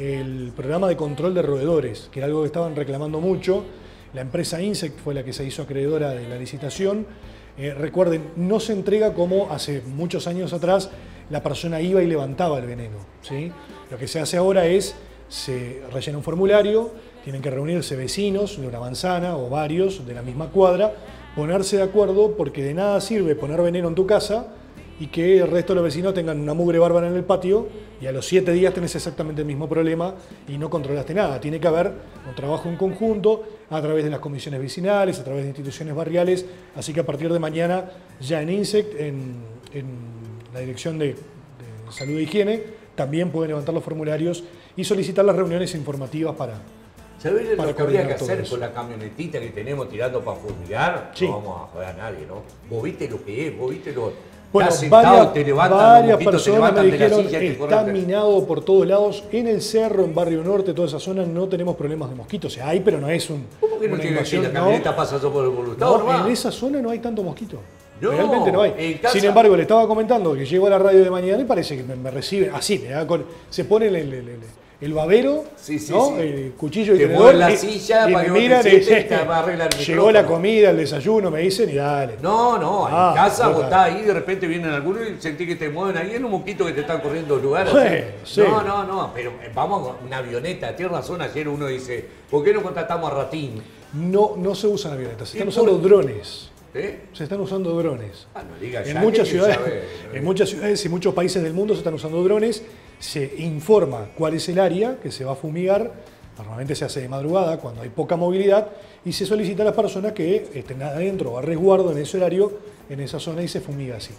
el programa de control de roedores, que era algo que estaban reclamando mucho. La empresa Insect fue la que se hizo acreedora de la licitación. Eh, recuerden, no se entrega como hace muchos años atrás la persona iba y levantaba el veneno, ¿sí? Lo que se hace ahora es, se rellena un formulario, tienen que reunirse vecinos de una manzana o varios de la misma cuadra, ponerse de acuerdo porque de nada sirve poner veneno en tu casa y que el resto de los vecinos tengan una mugre bárbara en el patio y a los siete días tenés exactamente el mismo problema y no controlaste nada. Tiene que haber un trabajo en conjunto a través de las comisiones vecinales, a través de instituciones barriales, así que a partir de mañana ya en INSECT, en, en la Dirección de, de Salud e Higiene, también pueden levantar los formularios y solicitar las reuniones informativas para... ¿Sabés para lo que habría que coordinar todo hacer eso. con la camionetita que tenemos tirando para fumigar? Sí. No vamos a joder a nadie, ¿no? Vos viste lo que es, vos viste lo... Bueno, Estás sentado, varias, te levantan los varias mosquitos, te personas me levantan de la dijeron silla, te está corren- minado por todos lados. En el Cerro, en Barrio Norte, toda esa zona, no tenemos problemas de mosquitos. O sea, hay, pero no es un, ¿Cómo que no una tiene que invasión. la no. camioneta pasa por el voluntad? No, en esa zona no hay tanto mosquito. No, Realmente no hay. en casa- Sin embargo, le estaba comentando que llego a la radio de mañana y parece que me, me reciben así, me da con- se pone el, el, el- el babero, Sí, sí, ¿no? sí. El cuchillo y Te tenedor, mueven la y- silla y para me que vos te miran y sientes y dicen, te va a arreglar el llegó la micrófono. comida, el desayuno, me dicen y dale. No, no, en Ah, casa no, vos claro. estás ahí, de repente vienen algunos y sentís que te mueven ahí en un mosquito que te están corriendo lugares. Bueno, sí. No, no, no, pero vamos con una avioneta. Tienes razón, ayer uno dice, ¿por qué no contratamos a Ratín? No, no se usan avionetas, se ¿Y están por usando drones. ¿Eh? Se están usando drones. Ah, no digas En ya, muchas que ciudades, sabe, ¿no? en muchas ciudades y muchos países del mundo se están usando drones. Se informa cuál es el área que se va a fumigar. Normalmente se hace de madrugada cuando hay poca movilidad y se solicita a las personas que estén adentro o a resguardo en ese horario, en esa zona y se fumiga así.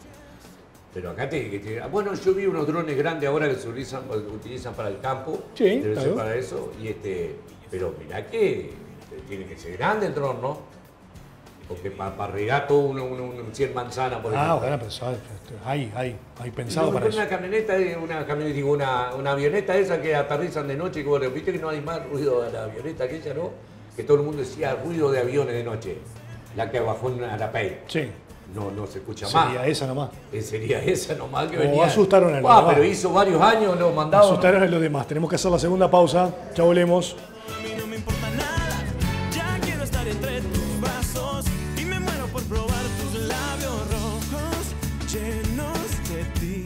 Pero acá te, que te- bueno, yo vi unos drones grandes ahora que se utilizan, utilizan para el campo. Sí, debe está ser bien. para eso. Y este, pero mirá que tiene que ser grande el dron, ¿no? Porque para regar todo un, un, un cien manzanas, por Ah, ejemplo. bueno, pensado, hay, hay, hay pensado No, para pero eso. una camioneta, eh, una camioneta, digo, una, una avioneta esa que aterrizan de noche, que vos viste que no hay más ruido de la avioneta aquella, ¿no? Que todo el mundo decía ruido de aviones de noche. La que bajó en Arapey. Sí. no, no se escucha más. Sería esa nomás. Eh, sería esa nomás que O venía. asustaron a los Ah, demás. pero hizo varios años, lo mandaron. Asustaron a los demás. Tenemos que hacer la segunda pausa. Ya volvemos. A mí no me importa nada, ya quiero estar entre tus brazos y me muero por probar tus labios rojos llenos de ti.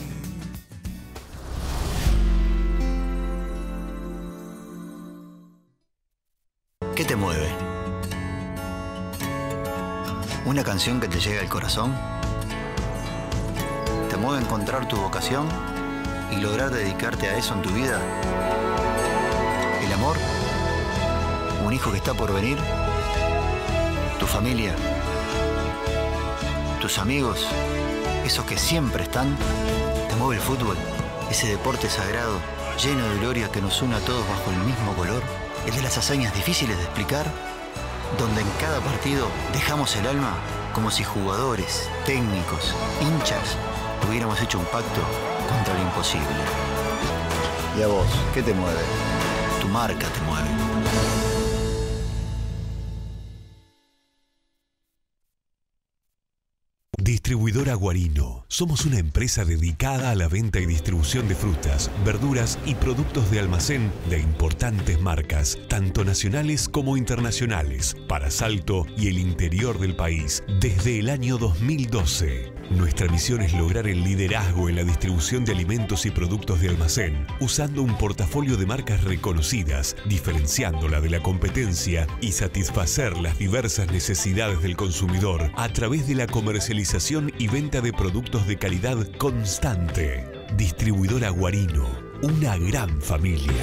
¿Qué te mueve? ¿Una canción que te llega al corazón? ¿Te mueve encontrar tu vocación y lograr dedicarte a eso en tu vida? ¿El amor? ¿Un hijo que está por venir? ¿Tu familia? ¿Tus amigos? ¿Esos que siempre están? ¿Te mueve el fútbol? Ese deporte sagrado, lleno de gloria que nos une a todos bajo el mismo color. ¿El de las hazañas difíciles de explicar? Donde en cada partido dejamos el alma como si jugadores, técnicos, hinchas hubiéramos hecho un pacto contra lo imposible. ¿Y a vos? ¿Qué te mueve? Tu marca te mueve. Distribuidora Guarino. Somos una empresa dedicada a la venta y distribución de frutas, verduras y productos de almacén de importantes marcas, tanto nacionales como internacionales, para Salto y el interior del país, desde el año dos mil doce. Nuestra misión es lograr el liderazgo en la distribución de alimentos y productos de almacén, usando un portafolio de marcas reconocidas, diferenciándola de la competencia y satisfacer las diversas necesidades del consumidor a través de la comercialización y venta de productos de calidad constante. Distribuidora Guarino, una gran familia.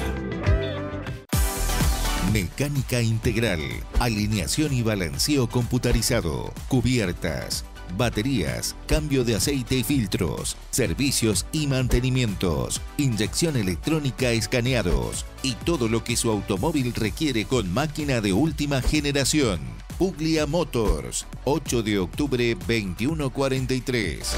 Mecánica integral, alineación y balanceo computarizado, cubiertas, baterías, cambio de aceite y filtros, servicios y mantenimientos, inyección electrónica, escaneados y todo lo que su automóvil requiere con máquina de última generación. Puglia Motors, ocho de octubre veintiuno cuarenta y tres.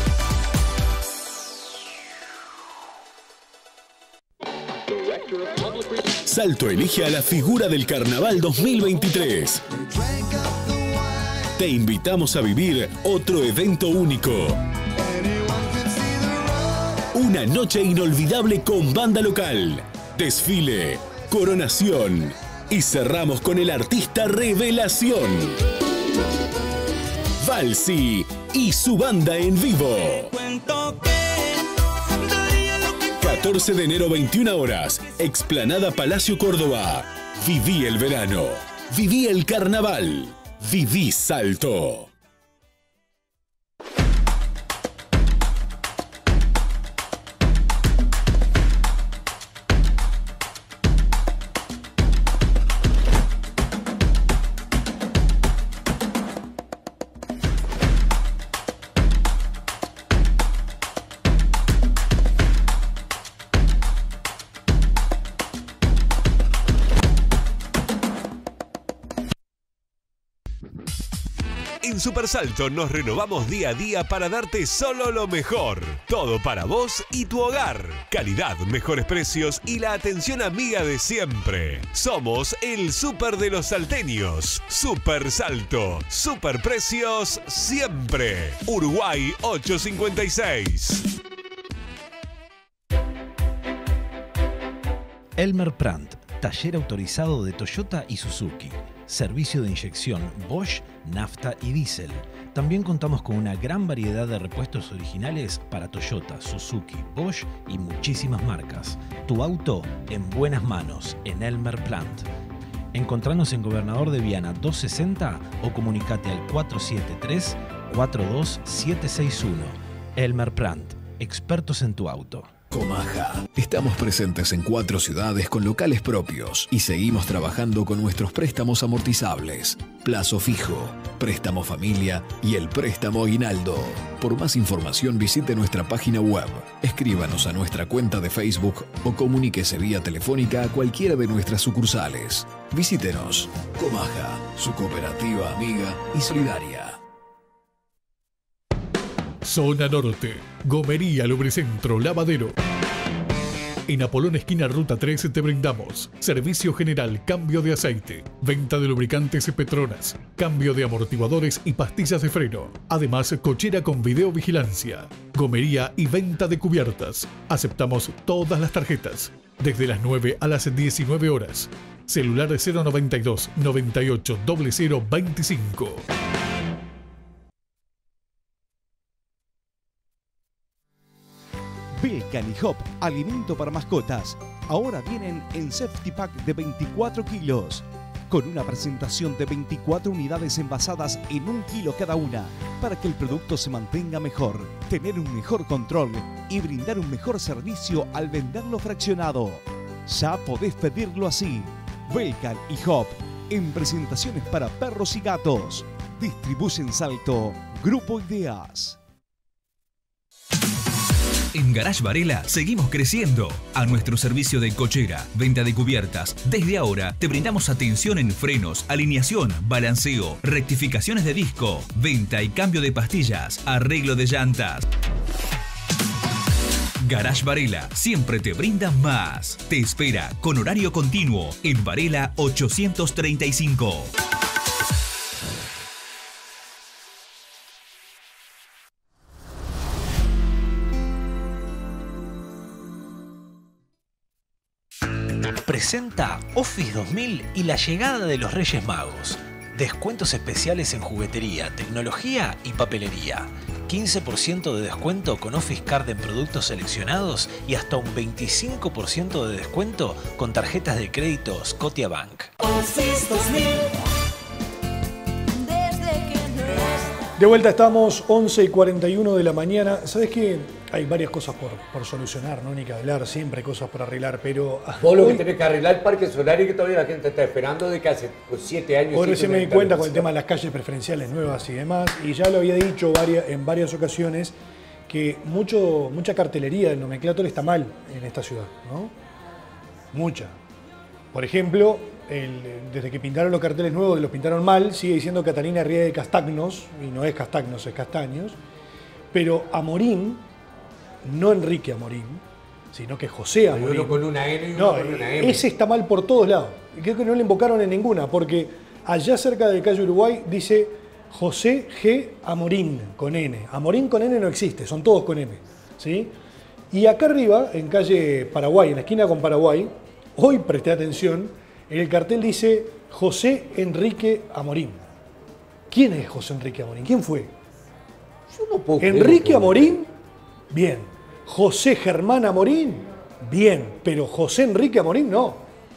Salto elige a la figura del Carnaval dos mil veintitrés. Te invitamos a vivir otro evento único. Una noche inolvidable con banda local, desfile, coronación y cerramos con el artista revelación. Valsi y su banda en vivo. catorce de enero, veintiuna horas, Explanada Palacio Córdoba. Viví el verano. Viví el carnaval. Viví Salto. En Super Salto nos renovamos día a día para darte solo lo mejor. Todo para vos y tu hogar. Calidad, mejores precios y la atención amiga de siempre. Somos el Super de los salteños. Super Salto. Super precios siempre. Uruguay ochocientos cincuenta y seis. Elmer Plant, taller autorizado de Toyota y Suzuki. Servicio de inyección Bosch, nafta y diésel. También contamos con una gran variedad de repuestos originales para Toyota, Suzuki, Bosch y muchísimas marcas. Tu auto en buenas manos en Elmer Plant. Encontranos en Gobernador de Viana doscientos sesenta o comunicate al cuatro siete tres, cuatro dos siete seis uno. Elmer Plant, expertos en tu auto. Comaja. Estamos presentes en cuatro ciudades con locales propios y seguimos trabajando con nuestros préstamos amortizables, plazo fijo, préstamo familia y el préstamo aguinaldo. Por más información visite nuestra página web, escríbanos a nuestra cuenta de Facebook o comuníquese vía telefónica a cualquiera de nuestras sucursales. Visítenos. Comaja, su cooperativa amiga y solidaria. Zona Norte, Gomería Lubricentro Lavadero. En Apolón esquina Ruta tres te brindamos servicio general, cambio de aceite, venta de lubricantes Petronas, cambio de amortiguadores y pastillas de freno. Además, cochera con videovigilancia, gomería y venta de cubiertas. Aceptamos todas las tarjetas, desde las nueve a las diecinueve horas. Celular cero noventa y dos, noventa y ocho, cero cero veinticinco. Belcan y Hop, alimento para mascotas, ahora vienen en Safety Pack de veinticuatro kilos, con una presentación de veinticuatro unidades envasadas en un kilo cada una, para que el producto se mantenga mejor, tener un mejor control y brindar un mejor servicio al venderlo fraccionado. Ya podés pedirlo así. Belcan y Hop, en presentaciones para perros y gatos. Distribuyen Salto, Grupo Ideas. En Garage Varela seguimos creciendo. A nuestro servicio de cochera, venta de cubiertas, desde ahora te brindamos atención en frenos, alineación, balanceo, rectificaciones de disco, venta y cambio de pastillas, arreglo de llantas. Garage Varela siempre te brinda más. Te espera con horario continuo en Varela ochocientos treinta y cinco. Presenta Office dos mil y la llegada de los Reyes Magos. Descuentos especiales en juguetería, tecnología y papelería. quince por ciento de descuento con Office Card en productos seleccionados y hasta un veinticinco por ciento de descuento con tarjetas de crédito Scotiabank. Office dos mil. Desde que no está. De vuelta estamos, once y cuarenta y uno de la mañana. ¿Sabes qué? Hay varias cosas por, por solucionar, no ni que hablar, siempre hay cosas por arreglar, pero... Vos lo que tenés que arreglar el parque solar y que todavía la gente está esperando de que hace siete años... Por eso me di cuenta con el tema de las calles preferenciales nuevas y demás, y ya lo había dicho varias, en varias ocasiones, que mucho, mucha cartelería del nomenclátor está mal en esta ciudad, ¿no? Mucha. Por ejemplo, el, desde que pintaron los carteles nuevos, los pintaron mal, sigue diciendo Catalina Ría de Castagnos, y no es Castagnos, es Castaños, pero Amorín, no Enrique Amorín, sino que José Amorín. Uno con una N y uno no, con una M. Ese está mal por todos lados. Y creo que no le invocaron en ninguna, porque allá cerca de calle Uruguay dice José G. Amorín, con N. Amorín con N no existe, son todos con M. ¿Sí? Y acá arriba, en calle Paraguay, en la esquina con Paraguay, hoy presté atención, en el cartel dice José Enrique Amorín. ¿Quién es José Enrique Amorín? ¿Quién fue? Yo no puedo Enrique creerlo. Amorín, bien. José Germán Amorín, bien. Pero José Enrique Amorín, no.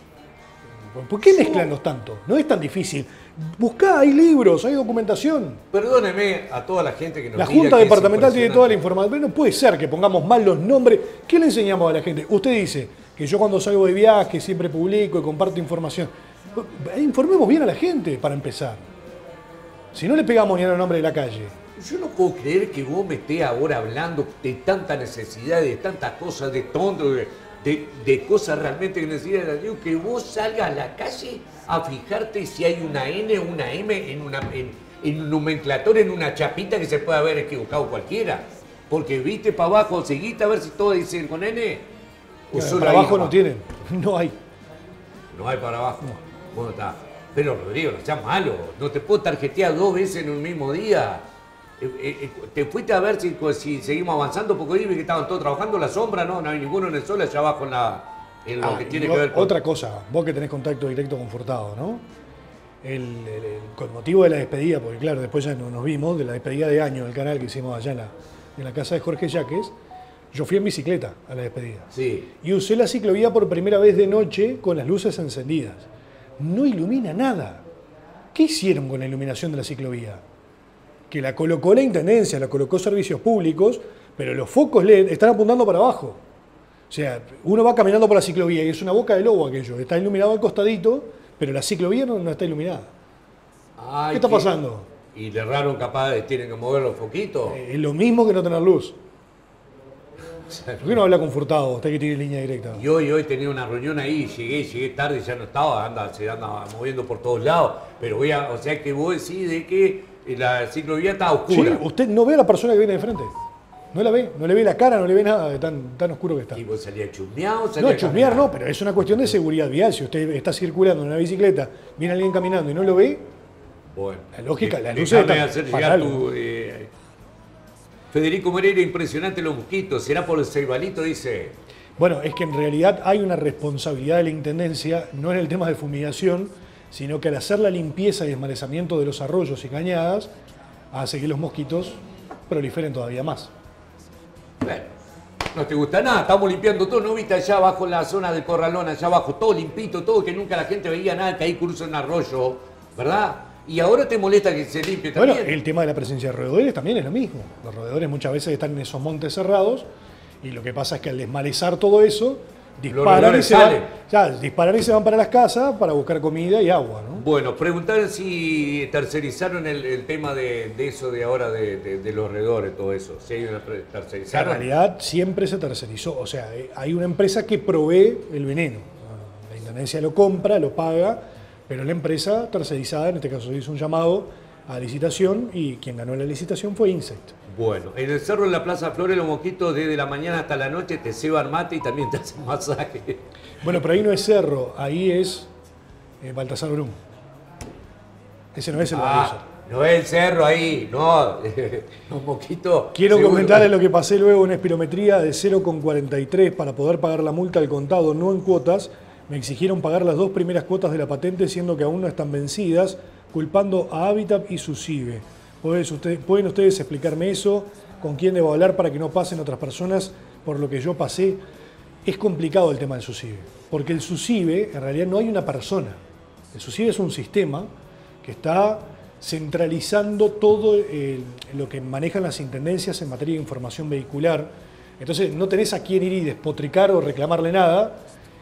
¿Por qué mezclanlos tanto? No es tan difícil. Buscá, hay libros, hay documentación. Perdóneme a toda la gente que nos La mira, Junta que es Departamental tiene impresionante. toda la información. Pero no puede ser que pongamos mal los nombres. ¿Qué le enseñamos a la gente? Usted dice que yo cuando salgo de viaje siempre publico y comparto información. Informemos bien a la gente para empezar. Si no le pegamos ni a los nombres de la calle. Yo no puedo creer que vos me estés ahora hablando de tanta necesidad, de tantas cosas, de tonto, de, de, de cosas realmente que necesitas. Digo, que vos salgas a la calle a fijarte si hay una N o una M en, una, en, en un nomenclator, en una chapita que se puede haber equivocado cualquiera. Porque viste para abajo, seguiste a ver si todo dice con N. O Claro, solo para ahí abajo nomás. no tienen. No hay. No hay para abajo. Bueno, está. Pero Rodrigo, no seas malo. No te puedo tarjetear dos veces en un mismo día. Eh, eh, ¿Te fuiste a ver si, si seguimos avanzando? Porque hoy vi que estaban todos trabajando en la sombra, ¿no? No hay ninguno en el sol allá abajo en, la, en lo Ah, que tiene y que o- ver con... Otra cosa, vos que tenés contacto directo con Furtado, ¿no? El, el- el- con motivo de la despedida, porque claro, después ya no nos vimos, de la despedida de año del canal que hicimos allá en la, en la casa de Jorge Yaques, yo fui en bicicleta a la despedida. Sí. Y usé la ciclovía por primera vez de noche con las luces encendidas. No ilumina nada. ¿Qué hicieron con la iluminación de la ciclovía? Que la colocó la Intendencia, la colocó Servicios Públicos, pero los focos L E D están apuntando para abajo. O sea, uno va caminando por la ciclovía y es una boca de lobo aquello. Está iluminado al costadito, pero la ciclovía no, no está iluminada. Ay, ¿Qué está pasando? Y de raro capaz de- tienen que mover los foquitos. Es lo mismo que no tener luz. ¿Por qué no habla con Furtado? Usted que tiene línea directa. Y hoy, hoy tenía una reunión ahí, llegué, llegué tarde, ya no estaba, anda, se anda moviendo por todos lados. Pero voy a, o sea que vos decís de que la ciclovía está Sí, oscura. usted no ve a la persona que viene de frente. No la ve, no le ve la cara, no le ve nada de tan, tan oscuro que está. ¿Y vos salías chusmeado o salías No, chusmear caminando? no, pero es una cuestión de seguridad vial. Si usted está circulando en una bicicleta, viene alguien caminando y no lo ve, Bueno, la lógica, de- las luces dejame están hacer para llegar algo. tu... eh, Federico Moreira, impresionante los mosquitos. ¿Será por el ceibalito? Dice... Bueno, es que en realidad hay una responsabilidad de la Intendencia, no en el tema de fumigación, sino que al hacer la limpieza y desmalezamiento de los arroyos y cañadas, hace que los mosquitos proliferen todavía más. Bueno, no te gusta nada, estamos limpiando todo, ¿no viste allá abajo en la zona del Corralón, allá abajo, todo limpito, todo, que nunca la gente veía nada, que ahí cruza un arroyo, ¿verdad? Y ahora te molesta que se limpie también. Bueno, el tema de la presencia de roedores también es lo mismo. Los roedores muchas veces están en esos montes cerrados y lo que pasa es que al desmalezar todo eso, disparan y, roedores se van, salen. ya, disparan y se van para las casas para buscar comida y agua, ¿no? Bueno, preguntar si tercerizaron el, el tema de, de eso de ahora, de, de, de los roedores, todo eso. Si hay una En tercerizaron. realidad siempre se tercerizó, o sea, eh, hay una empresa que provee el veneno. La Intendencia lo compra, lo paga, pero la empresa tercerizada, en este caso se hizo un llamado a licitación y quien ganó la licitación fue Insect. Bueno, en el cerro de la Plaza Flores, los mosquitos desde la mañana hasta la noche te ceban mate y también te hacen masaje. Bueno, pero ahí no es cerro, ahí es eh, Baltasar Brum. Ese no es el Baldasar. Ah, no es el cerro ahí, no. Los mosquitos. Quiero seguro- comentarles lo que pasé luego en espirometría de cero coma cuarenta y tres para poder pagar la multa al contado, no en cuotas. Me exigieron pagar las dos primeras cuotas de la patente, siendo que aún no están vencidas, culpando a Habitat y su CIBE. ¿Pueden ustedes, ¿Pueden ustedes explicarme eso? ¿Con quién debo hablar para que no pasen otras personas por lo que yo pasé? Es complicado el tema del SUSIBE, porque el SUSIBE en realidad no hay una persona. El SUSIBE es un sistema que está centralizando todo el- lo que manejan las intendencias en materia de información vehicular. Entonces no tenés a quién ir y despotricar o reclamarle nada,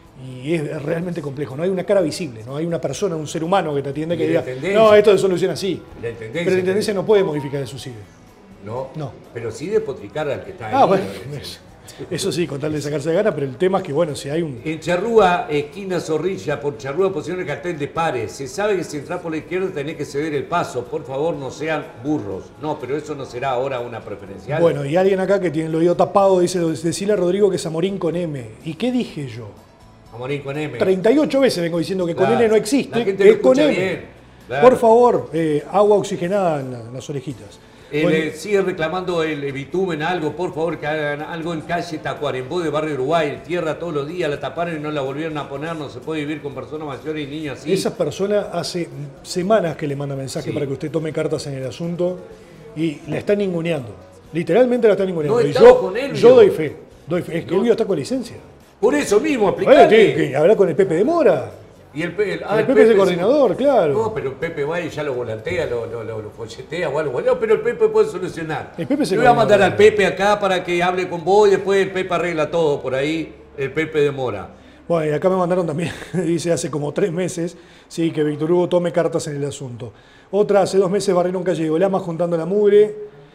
y es realmente complejo. No hay una cara visible, no hay una persona, un ser humano que te atiende que Y la diga, intendencia. no, esto se soluciona así. La intendencia. Pero la intendencia no puede modificar el SUSIBE. No, No. pero sí despotricar al que está ahí. Ah, bueno, ¿no? eso, eso sí, con tal de sacarse de gana, pero el tema es que, bueno, si hay un... En Charrúa, esquina Zorrilla, por Charrúa pusieron el cartel de pares. Se sabe que si entras por la izquierda tenés que ceder el paso. Por favor, no sean burros. No, pero eso no será ahora una preferencial. Bueno, y alguien acá que tiene el oído tapado dice, decirle a Rodrigo que es Amorín con M. ¿Y qué dije yo? Amorín con M. treinta y ocho veces vengo diciendo que con Claro. N no existe, La gente que lo es con escucha M. bien, claro. Por favor, eh, agua oxigenada en, la- en las orejitas. Eh, Bueno, le sigue reclamando el, el bitumen, algo, por favor, que hagan algo en calle Tacuarembó de Barrio Uruguay. Tierra todos los días, la taparon y no la volvieron a poner. No se puede vivir con personas mayores y niños así. Esa persona hace semanas que le manda mensaje Sí. para que usted tome cartas en el asunto y la está ninguneando. Literalmente la está ninguneando. No y estaba yo, con Elvio. yo doy fe. Doy fe. Es que No. Elvio está con licencia. Por eso mismo, Bueno, explicate. tiene que hablar con el Pepe de Mora. Y el, Pe- el, El Pepe es el coordinador, claro. No, pero el Pepe va y ya lo volantea, lo, lo, lo, lo folletea o algo. Bueno, pero el Pepe puede solucionar. El Pepe es el Le voy a mandar coordinador. al Pepe acá para que hable con vos y después el Pepe arregla todo por ahí. El Pepe de Mora. Bueno, y acá me mandaron también, dice hace como tres meses, sí, que Víctor Hugo tome cartas en el asunto. Otra, hace dos meses barrieron calle de Golama juntando la mugre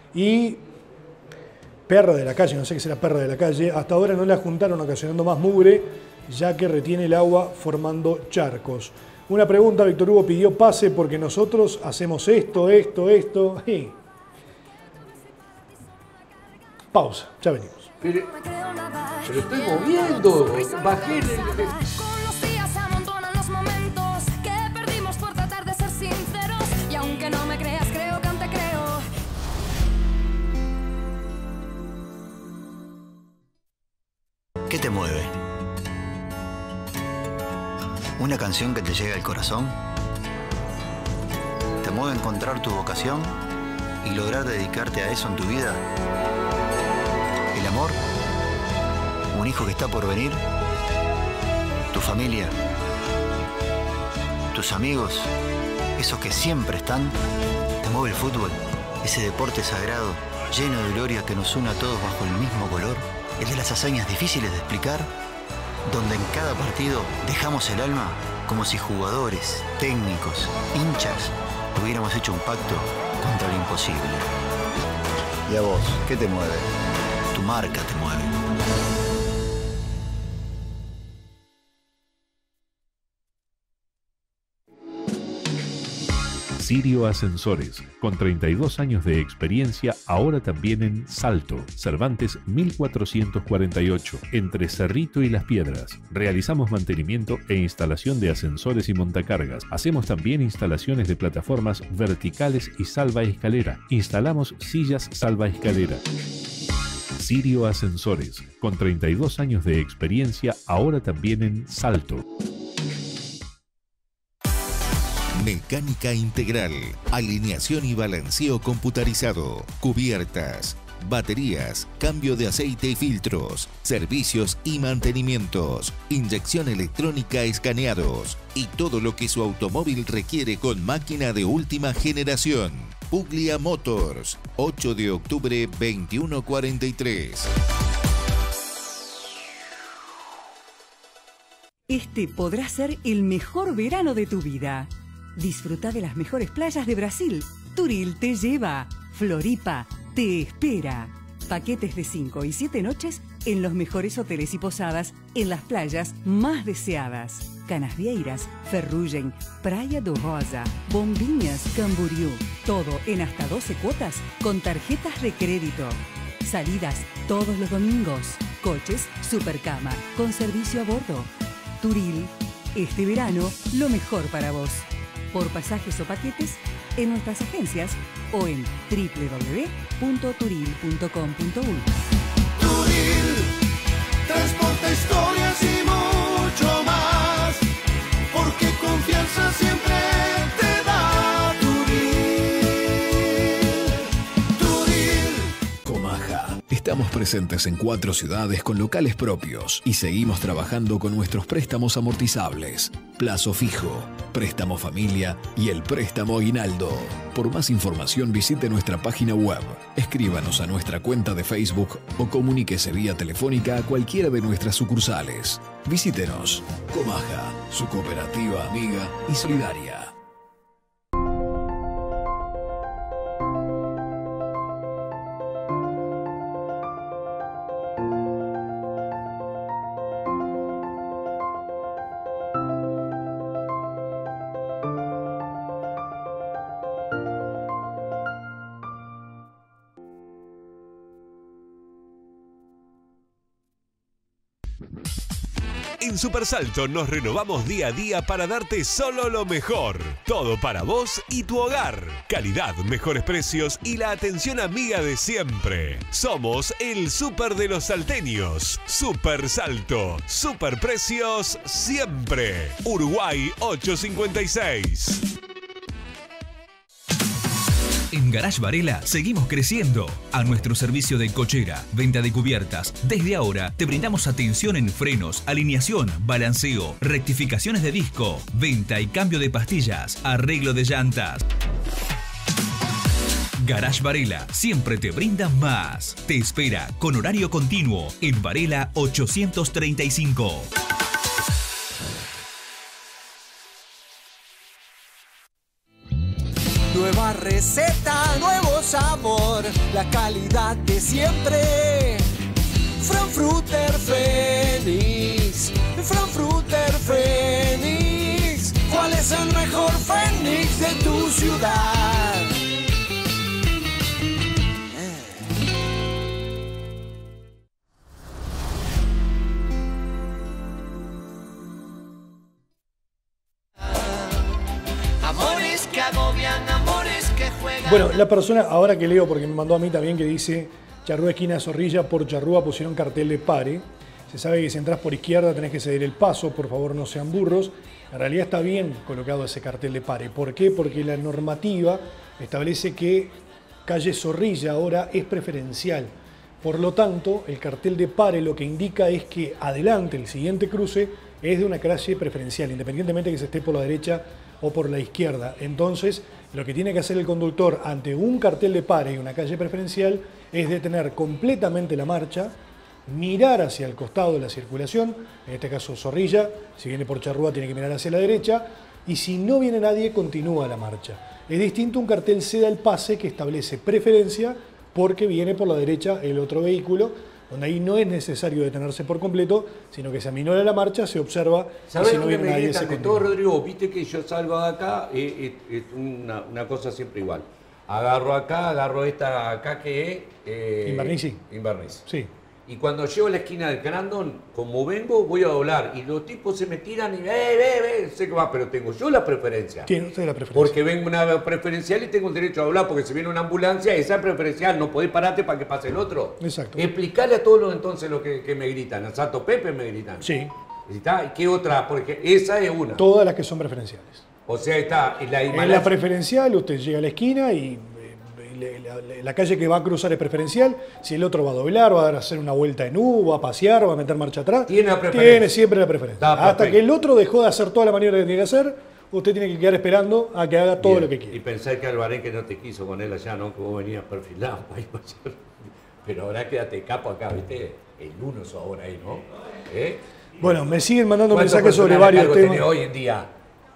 y perra de la calle, no sé qué será perra de la calle, hasta ahora no la juntaron ocasionando más mugre, ya que retiene el agua formando charcos. Una pregunta, Víctor Hugo pidió pase porque nosotros hacemos esto, esto, esto. y- Pausa, ya venimos. Pero, pero estoy moviendo. Bajé el... el- Con los días se amontonan los momentos que perdimos por tratar de ser sinceros. Y aunque no me creas, creo que aún te creo. ¿Qué te mueve? ¿Una canción que te llega al corazón? ¿Te mueve encontrar tu vocación y lograr dedicarte a eso en tu vida? ¿El amor? ¿Un hijo que está por venir? ¿Tu familia? ¿Tus amigos? ¿Esos que siempre están? ¿Te mueve el fútbol? Ese deporte sagrado, lleno de gloria que nos une a todos bajo el mismo color. ¿El de las hazañas difíciles de explicar? Donde en cada partido dejamos el alma como si jugadores, técnicos, hinchas, hubiéramos hecho un pacto contra lo imposible. ¿Y a vos? ¿Qué te mueve? Tu marca te mueve. Sirio Ascensores, con treinta y dos años de experiencia, ahora también en Salto, Cervantes mil cuatrocientos cuarenta y ocho, entre Cerrito y Las Piedras. Realizamos mantenimiento e instalación de ascensores y montacargas. Hacemos también instalaciones de plataformas verticales y salva escalera. Instalamos sillas salva escalera. Sirio Ascensores, con treinta y dos años de experiencia, ahora también en Salto. Mecánica integral, alineación y balanceo computarizado, cubiertas, baterías, cambio de aceite y filtros, servicios y mantenimientos, inyección electrónica, escaneados y todo lo que su automóvil requiere con máquina de última generación. Puglia Motors, ocho de octubre veintiuno cuarenta y tres. Este podrá ser el mejor verano de tu vida. Disfruta de las mejores playas de Brasil. Turil te lleva. Floripa te espera. Paquetes de cinco y siete noches en los mejores hoteles y posadas en las playas más deseadas. Canasvieiras, Ferrugem, Praia do Rosa, Bombinhas, Camboriú. Todo en hasta doce cuotas con tarjetas de crédito. Salidas todos los domingos. Coches Supercama con servicio a bordo. Turil, este verano lo mejor para vos. Por pasajes o paquetes en nuestras agencias o en doble u doble u doble u punto turil punto com punto u. Turil, transporta historias y mucho más, porque confianza siempre te da Turil. Turil. Comaja. Estamos presentes en cuatro ciudades con locales propios y seguimos trabajando con nuestros préstamos amortizables, plazo fijo, préstamo familia y el préstamo aguinaldo. Por más información visite nuestra página web, escríbanos a nuestra cuenta de Facebook o comuníquese vía telefónica a cualquiera de nuestras sucursales. Visítenos. Comaja, su cooperativa amiga y solidaria. En Supersalto nos renovamos día a día para darte solo lo mejor. Todo para vos y tu hogar. Calidad, mejores precios y la atención amiga de siempre. Somos el Super de los salteños. Supersalto. Super precios siempre. Uruguay ochocientos cincuenta y seis. En Garage Varela seguimos creciendo. A nuestro servicio de cochera, venta de cubiertas, desde ahora te brindamos atención en frenos, alineación, balanceo, rectificaciones de disco, venta y cambio de pastillas, arreglo de llantas. Garage Varela siempre te brinda más. Te espera con horario continuo en Varela ochocientos treinta y cinco. Nueva receta, nuevo sabor, la calidad de siempre. Frankfurter Fénix, Frankfurter Fénix. ¿Cuál es el mejor Fénix de tu ciudad? Amores que agobian, amores que juegan. Bueno, la persona, ahora que leo, porque me mandó a mí también, que dice Charrúa esquina Zorrilla, por Charrúa pusieron cartel de pare. Se sabe que si entras por izquierda tenés que ceder el paso, por favor no sean burros. En realidad está bien colocado ese cartel de pare. ¿Por qué? Porque la normativa establece que calle Zorrilla ahora es preferencial. Por lo tanto, el cartel de pare lo que indica es que adelante, el siguiente cruce, es de una calle preferencial, independientemente de que se esté por la derecha o por la izquierda. Entonces, lo que tiene que hacer el conductor ante un cartel de pare y una calle preferencial es detener completamente la marcha, mirar hacia el costado de la circulación, en este caso Zorrilla, si viene por Charrúa tiene que mirar hacia la derecha, y si no viene nadie, continúa la marcha. Es distinto un cartel ceda el pase que establece preferencia porque viene por la derecha el otro vehículo, donde ahí no es necesario detenerse por completo, sino que se aminora la marcha, se observa y ¿Sabes si no dónde viene me nadie gritan se de todo, continúa. Rodrigo? Viste que yo salgo de acá, eh, eh, es una, una cosa siempre igual. Agarro acá, agarro esta acá que es... Eh, Invernizzi. Invernizzi. Sí. Y cuando llego a la esquina del Crandon, como vengo, voy a doblar. Y los tipos se me tiran y ve, ve, ve, sé que va, pero tengo yo la preferencia. Tiene usted la preferencia. Porque vengo una preferencial y tengo el derecho a doblar, porque si viene una ambulancia, esa es preferencial, no podés pararte para que pase el otro. Exacto. Explicarle a todos los entonces lo que, que me gritan. A Santo Pepe me gritan. Sí. ¿Y está? ¿Y qué otra? Porque esa es una. Todas las que son preferenciales. O sea, está y la En Himalaya. la preferencial usted llega a la esquina y eh, le- la, la- la calle que va a cruzar es preferencial. Si el otro va a doblar, va a hacer una vuelta en U, va a pasear, va a meter marcha atrás. Tiene la preferencia. Tiene siempre la preferencia. Está Hasta perfecto. que el otro dejó de hacer toda la maniobra que tiene que hacer, usted tiene que quedar esperando a que haga todo Bien. lo que quiere. Y pensar que Albarenque no te quiso con él allá, ¿no? Que vos venías perfilado ahí para allá. Pero ahora quédate capo acá, ¿viste? El uno sos ahora ahí, ¿no? ¿Eh? Bueno, me siguen mandando ¿Cuántos mensajes sobre personajes varios cargo temas. tenés hoy en día?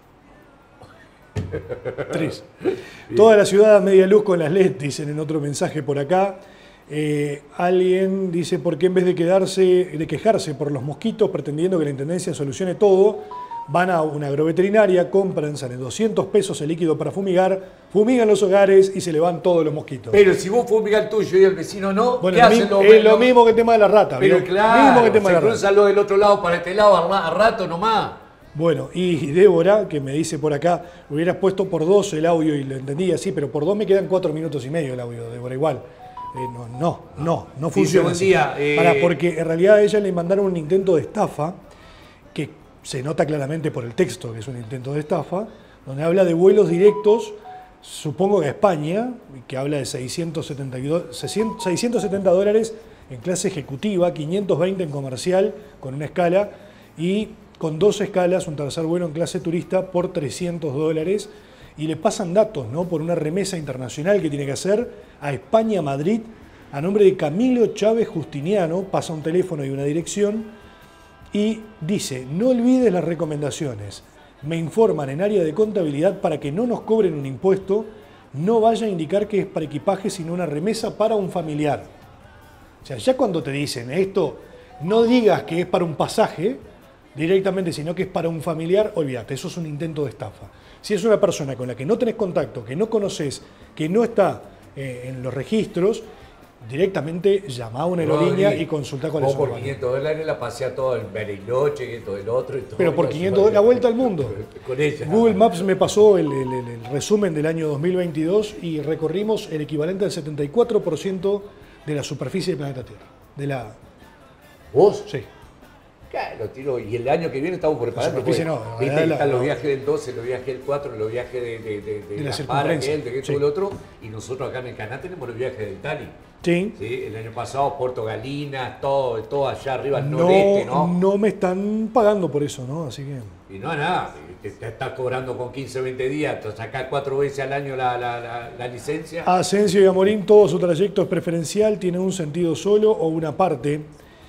Tres. Toda la ciudad a media luz con las L E D, dicen en otro mensaje por acá. Eh, alguien dice, ¿por qué en vez de, quedarse, de quejarse por los mosquitos pretendiendo que la Intendencia solucione todo, van a una agroveterinaria, compran, salen doscientos pesos el líquido para fumigar, fumigan los hogares y se le van todos los mosquitos? Pero si vos fumigás el tuyo y el vecino no, Bueno, ¿qué lo hacen mismo- los es lo mismo que el tema de la rata. Pero ¿vio? claro, Mismo que el tema de se la rata. cruzan los del otro lado para este lado a ra- a rato nomás. Bueno, y Débora, que me dice por acá, hubieras puesto por dos el audio y lo entendí así, pero por dos me quedan cuatro minutos y medio el audio, Débora, igual. Eh, no, no, no, no Dice, funciona buen así. día, eh, Pará, porque en realidad a ella le mandaron un intento de estafa, que se nota claramente por el texto que es un intento de estafa, donde habla de vuelos directos, supongo que a España, que habla de seiscientos setenta y dos, seiscientos setenta dólares en clase ejecutiva, quinientos veinte en comercial, con una escala, y con dos escalas, un tercer vuelo en clase turista por trescientos dólares, y le pasan datos, ¿no? Por una remesa internacional que tiene que hacer a España, Madrid, a nombre de Camilo Chávez Justiniano, pasa un teléfono y una dirección, y dice, no olvides las recomendaciones, me informan en área de contabilidad para que no nos cobren un impuesto, no vaya a indicar que es para equipaje, sino una remesa para un familiar. O sea, ya cuando te dicen esto, no digas que es para un pasaje directamente, sino que es para un familiar, olvídate, eso es un intento de estafa. Si es una persona con la que no tenés contacto, que no conoces, que no está eh, en los registros, directamente llama a una aerolínea Rodri, y consulta cuáles vos son por los valores. quinientos dólares la pasea todo en Bariloche, y todo el otro y todo. Pero por y quinientos dólares, la vuelta al mundo. Con ella. Google Maps me pasó el, el- el- el resumen del año dos mil veintidós y recorrimos el equivalente al setenta y cuatro por ciento de la superficie del planeta Tierra. De la... ¿Vos? Sí. Claro, tiro. Y el año que viene estamos preparados. superficie porque, no, viste, la- la- están los la- viajes del doce, los viajes del cuatro, los viajes de, de, de, de, De la la circunferencia, Para, de, de sí. todo el otro. Y nosotros acá en el canal tenemos los viajes del Tali. Sí. Sí, el año pasado Puerto Galinas, todo, todo allá arriba al No, noreste, ¿no? no me están pagando por eso, ¿no? Así que... Y no nada, te, te estás cobrando con quince o veinte días, te sacás cuatro veces al año la, la, la, la licencia. Asensio y Amorín, todo su trayecto es preferencial, tiene un sentido solo o una parte.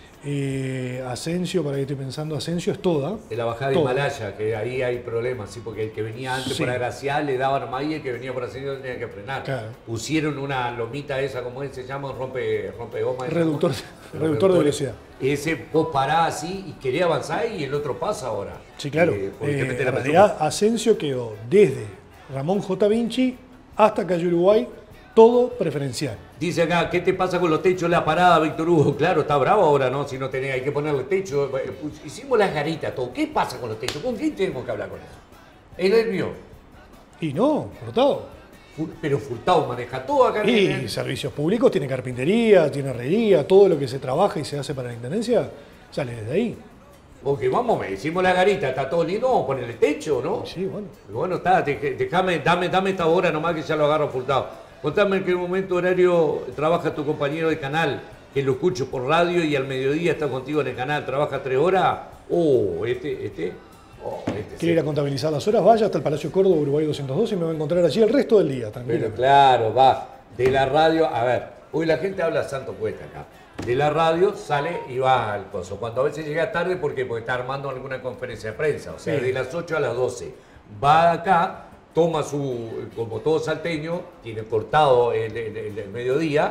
Eh, Asensio, para que estoy pensando, Asensio es toda. De la bajada de toda. Himalaya, que ahí hay problemas, ¿sí? Porque el que venía antes Sí. por Agracial le daba nomás y el que venía por Asensio tenía que frenar. Claro. Pusieron una lomita esa, como se llama, rompe, rompe goma. esa, Reductor, ¿no? reductor de velocidad. Ese vos parás así y quería avanzar y el otro pasa ahora. Sí, claro. Eh, porque te Eh, mete en la realidad, Asensio quedó desde Ramón J. Vinci hasta Calle Uruguay, todo preferencial. Dice acá, ¿qué te pasa con los techos de la parada, Víctor Hugo? Claro, está bravo ahora, ¿no? Si no tenés, hay que ponerle techo. Eh, pues, hicimos las garitas, todo. ¿Qué pasa con los techos? ¿Con quién tenemos que hablar con eso? ¿El nervio? Y no, Furtado. Pero Furtado maneja todo acá. Y en- servicios públicos, tiene carpintería, tiene herrería, todo lo que se trabaja y se hace para la Intendencia, sale desde ahí. Porque vamos, me hicimos la garita, está todo lindo, vamos a ponerle techo, ¿no? Sí, bueno. Bueno, está, te- déjame, dame, dame esta hora nomás que ya lo agarro Furtado. Contame en qué momento horario trabaja tu compañero de canal, que lo escucho por radio y al mediodía está contigo en el canal, trabaja tres horas. Oh, este, este, oh, este. Quiere ir a contabilizar las horas, vaya hasta el Palacio Córdoba, Uruguay doscientos dos y me va a encontrar allí el resto del día, tranquilo. Pero claro, va, de la radio, a ver, hoy la gente habla santo cuesta acá. De la radio sale y va al coso. Cuando a veces llega tarde, ¿por qué? Porque está armando alguna conferencia de prensa, o sea, Sí. de las ocho a las doce. Va acá, toma su, como todo salteño, tiene cortado el, el- el- el mediodía,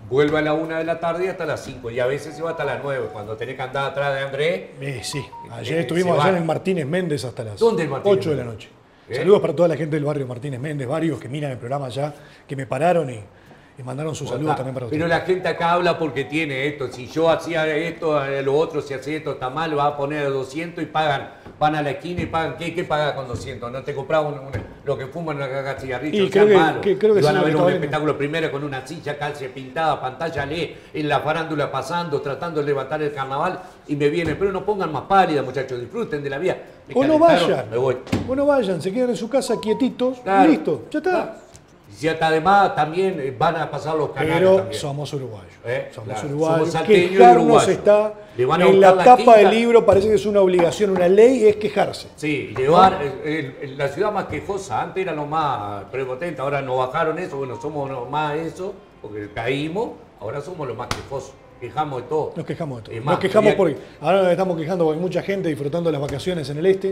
vuelve a la una de la tarde y hasta las cinco. Y a veces se va hasta las nueve, cuando tenés que andar atrás de Andrés. Eh, sí, ayer estuvimos allá en el Martínez Méndez hasta las ¿Dónde el Martínez ocho de la Méndez? noche. ¿Eh? Saludos para toda la gente del barrio Martínez Méndez, varios que miran el programa allá, que me pararon y, y mandaron sus saludos también para ustedes. Pero la gente acá habla porque tiene esto. Si yo hacía esto, eh, lo otro, si hacía esto está mal, va a poner doscientos y pagan, van a la esquina y pagan. ¿Qué, qué paga con doscientos? No te compras un, un- lo que fuman una caja de cigarrillos, Y creo sean que- malos. que- creo que Y van sí, a lo ver que un está valiendo. espectáculo primero con una silla, calce pintada, pantalla L E D, en la farándula pasando, tratando de levantar el carnaval y me vienen. Pero no pongan más pálida, muchachos, disfruten de la vida. Me O no calentaron, vayan, Me voy. o no vayan, se quedan en su casa quietitos Claro. y listo, ya está. Y si hasta además también eh, van a pasar los canales Pero también. somos uruguayos. ¿Eh? Somos Claro, uruguayos. somos salteños y Quejarnos uruguayos. está Le van a en buscar la la tapa quinta. del libro, parece que es una obligación, una ley, es quejarse. Sí, llevar el- el- la ciudad más quejosa, antes era lo más prepotente, ahora nos bajaron eso, bueno, somos lo más eso, porque caímos, ahora somos los más quejosos, quejamos de todo. Nos quejamos de todo. Es más, Nos quejamos quería- porque ahora nos estamos quejando porque hay mucha gente disfrutando de las vacaciones en el este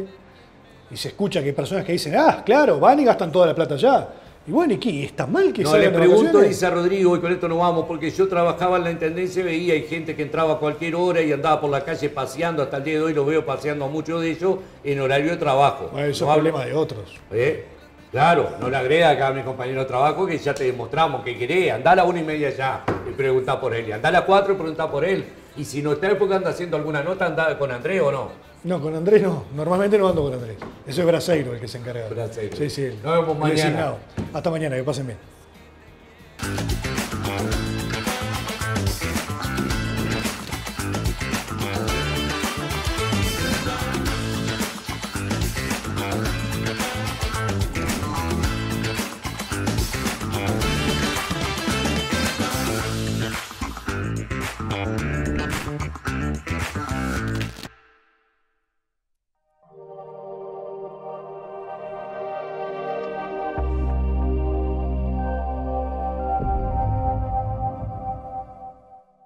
y se escucha que hay personas que dicen, ah, claro, van y gastan toda la plata allá. Y bueno, ¿y qué? ¿Está mal que No, le salgan de pregunto, vacaciones? dice a Rodrigo, y con esto nos vamos, porque yo trabajaba en la Intendencia y veía hay gente que entraba a cualquier hora y andaba por la calle paseando, hasta el día de hoy los veo paseando a muchos de ellos en horario de trabajo. Bueno, eso No es hablo- problema de otros. ¿Eh? Claro, no le agrega acá a mi compañero de trabajo que ya te demostramos que querés. Andá a la una y media ya y preguntá por él. Y andá a las cuatro y preguntá por él. Y si no está porque anda haciendo alguna nota, anda con Andrés o no. No, con Andrés no. Normalmente no ando con Andrés. Eso es Braseiro el que se encarga. Braseiro. Sí, sí. el- Nos vemos el mañana. designado. Hasta mañana, que pasen bien. Thank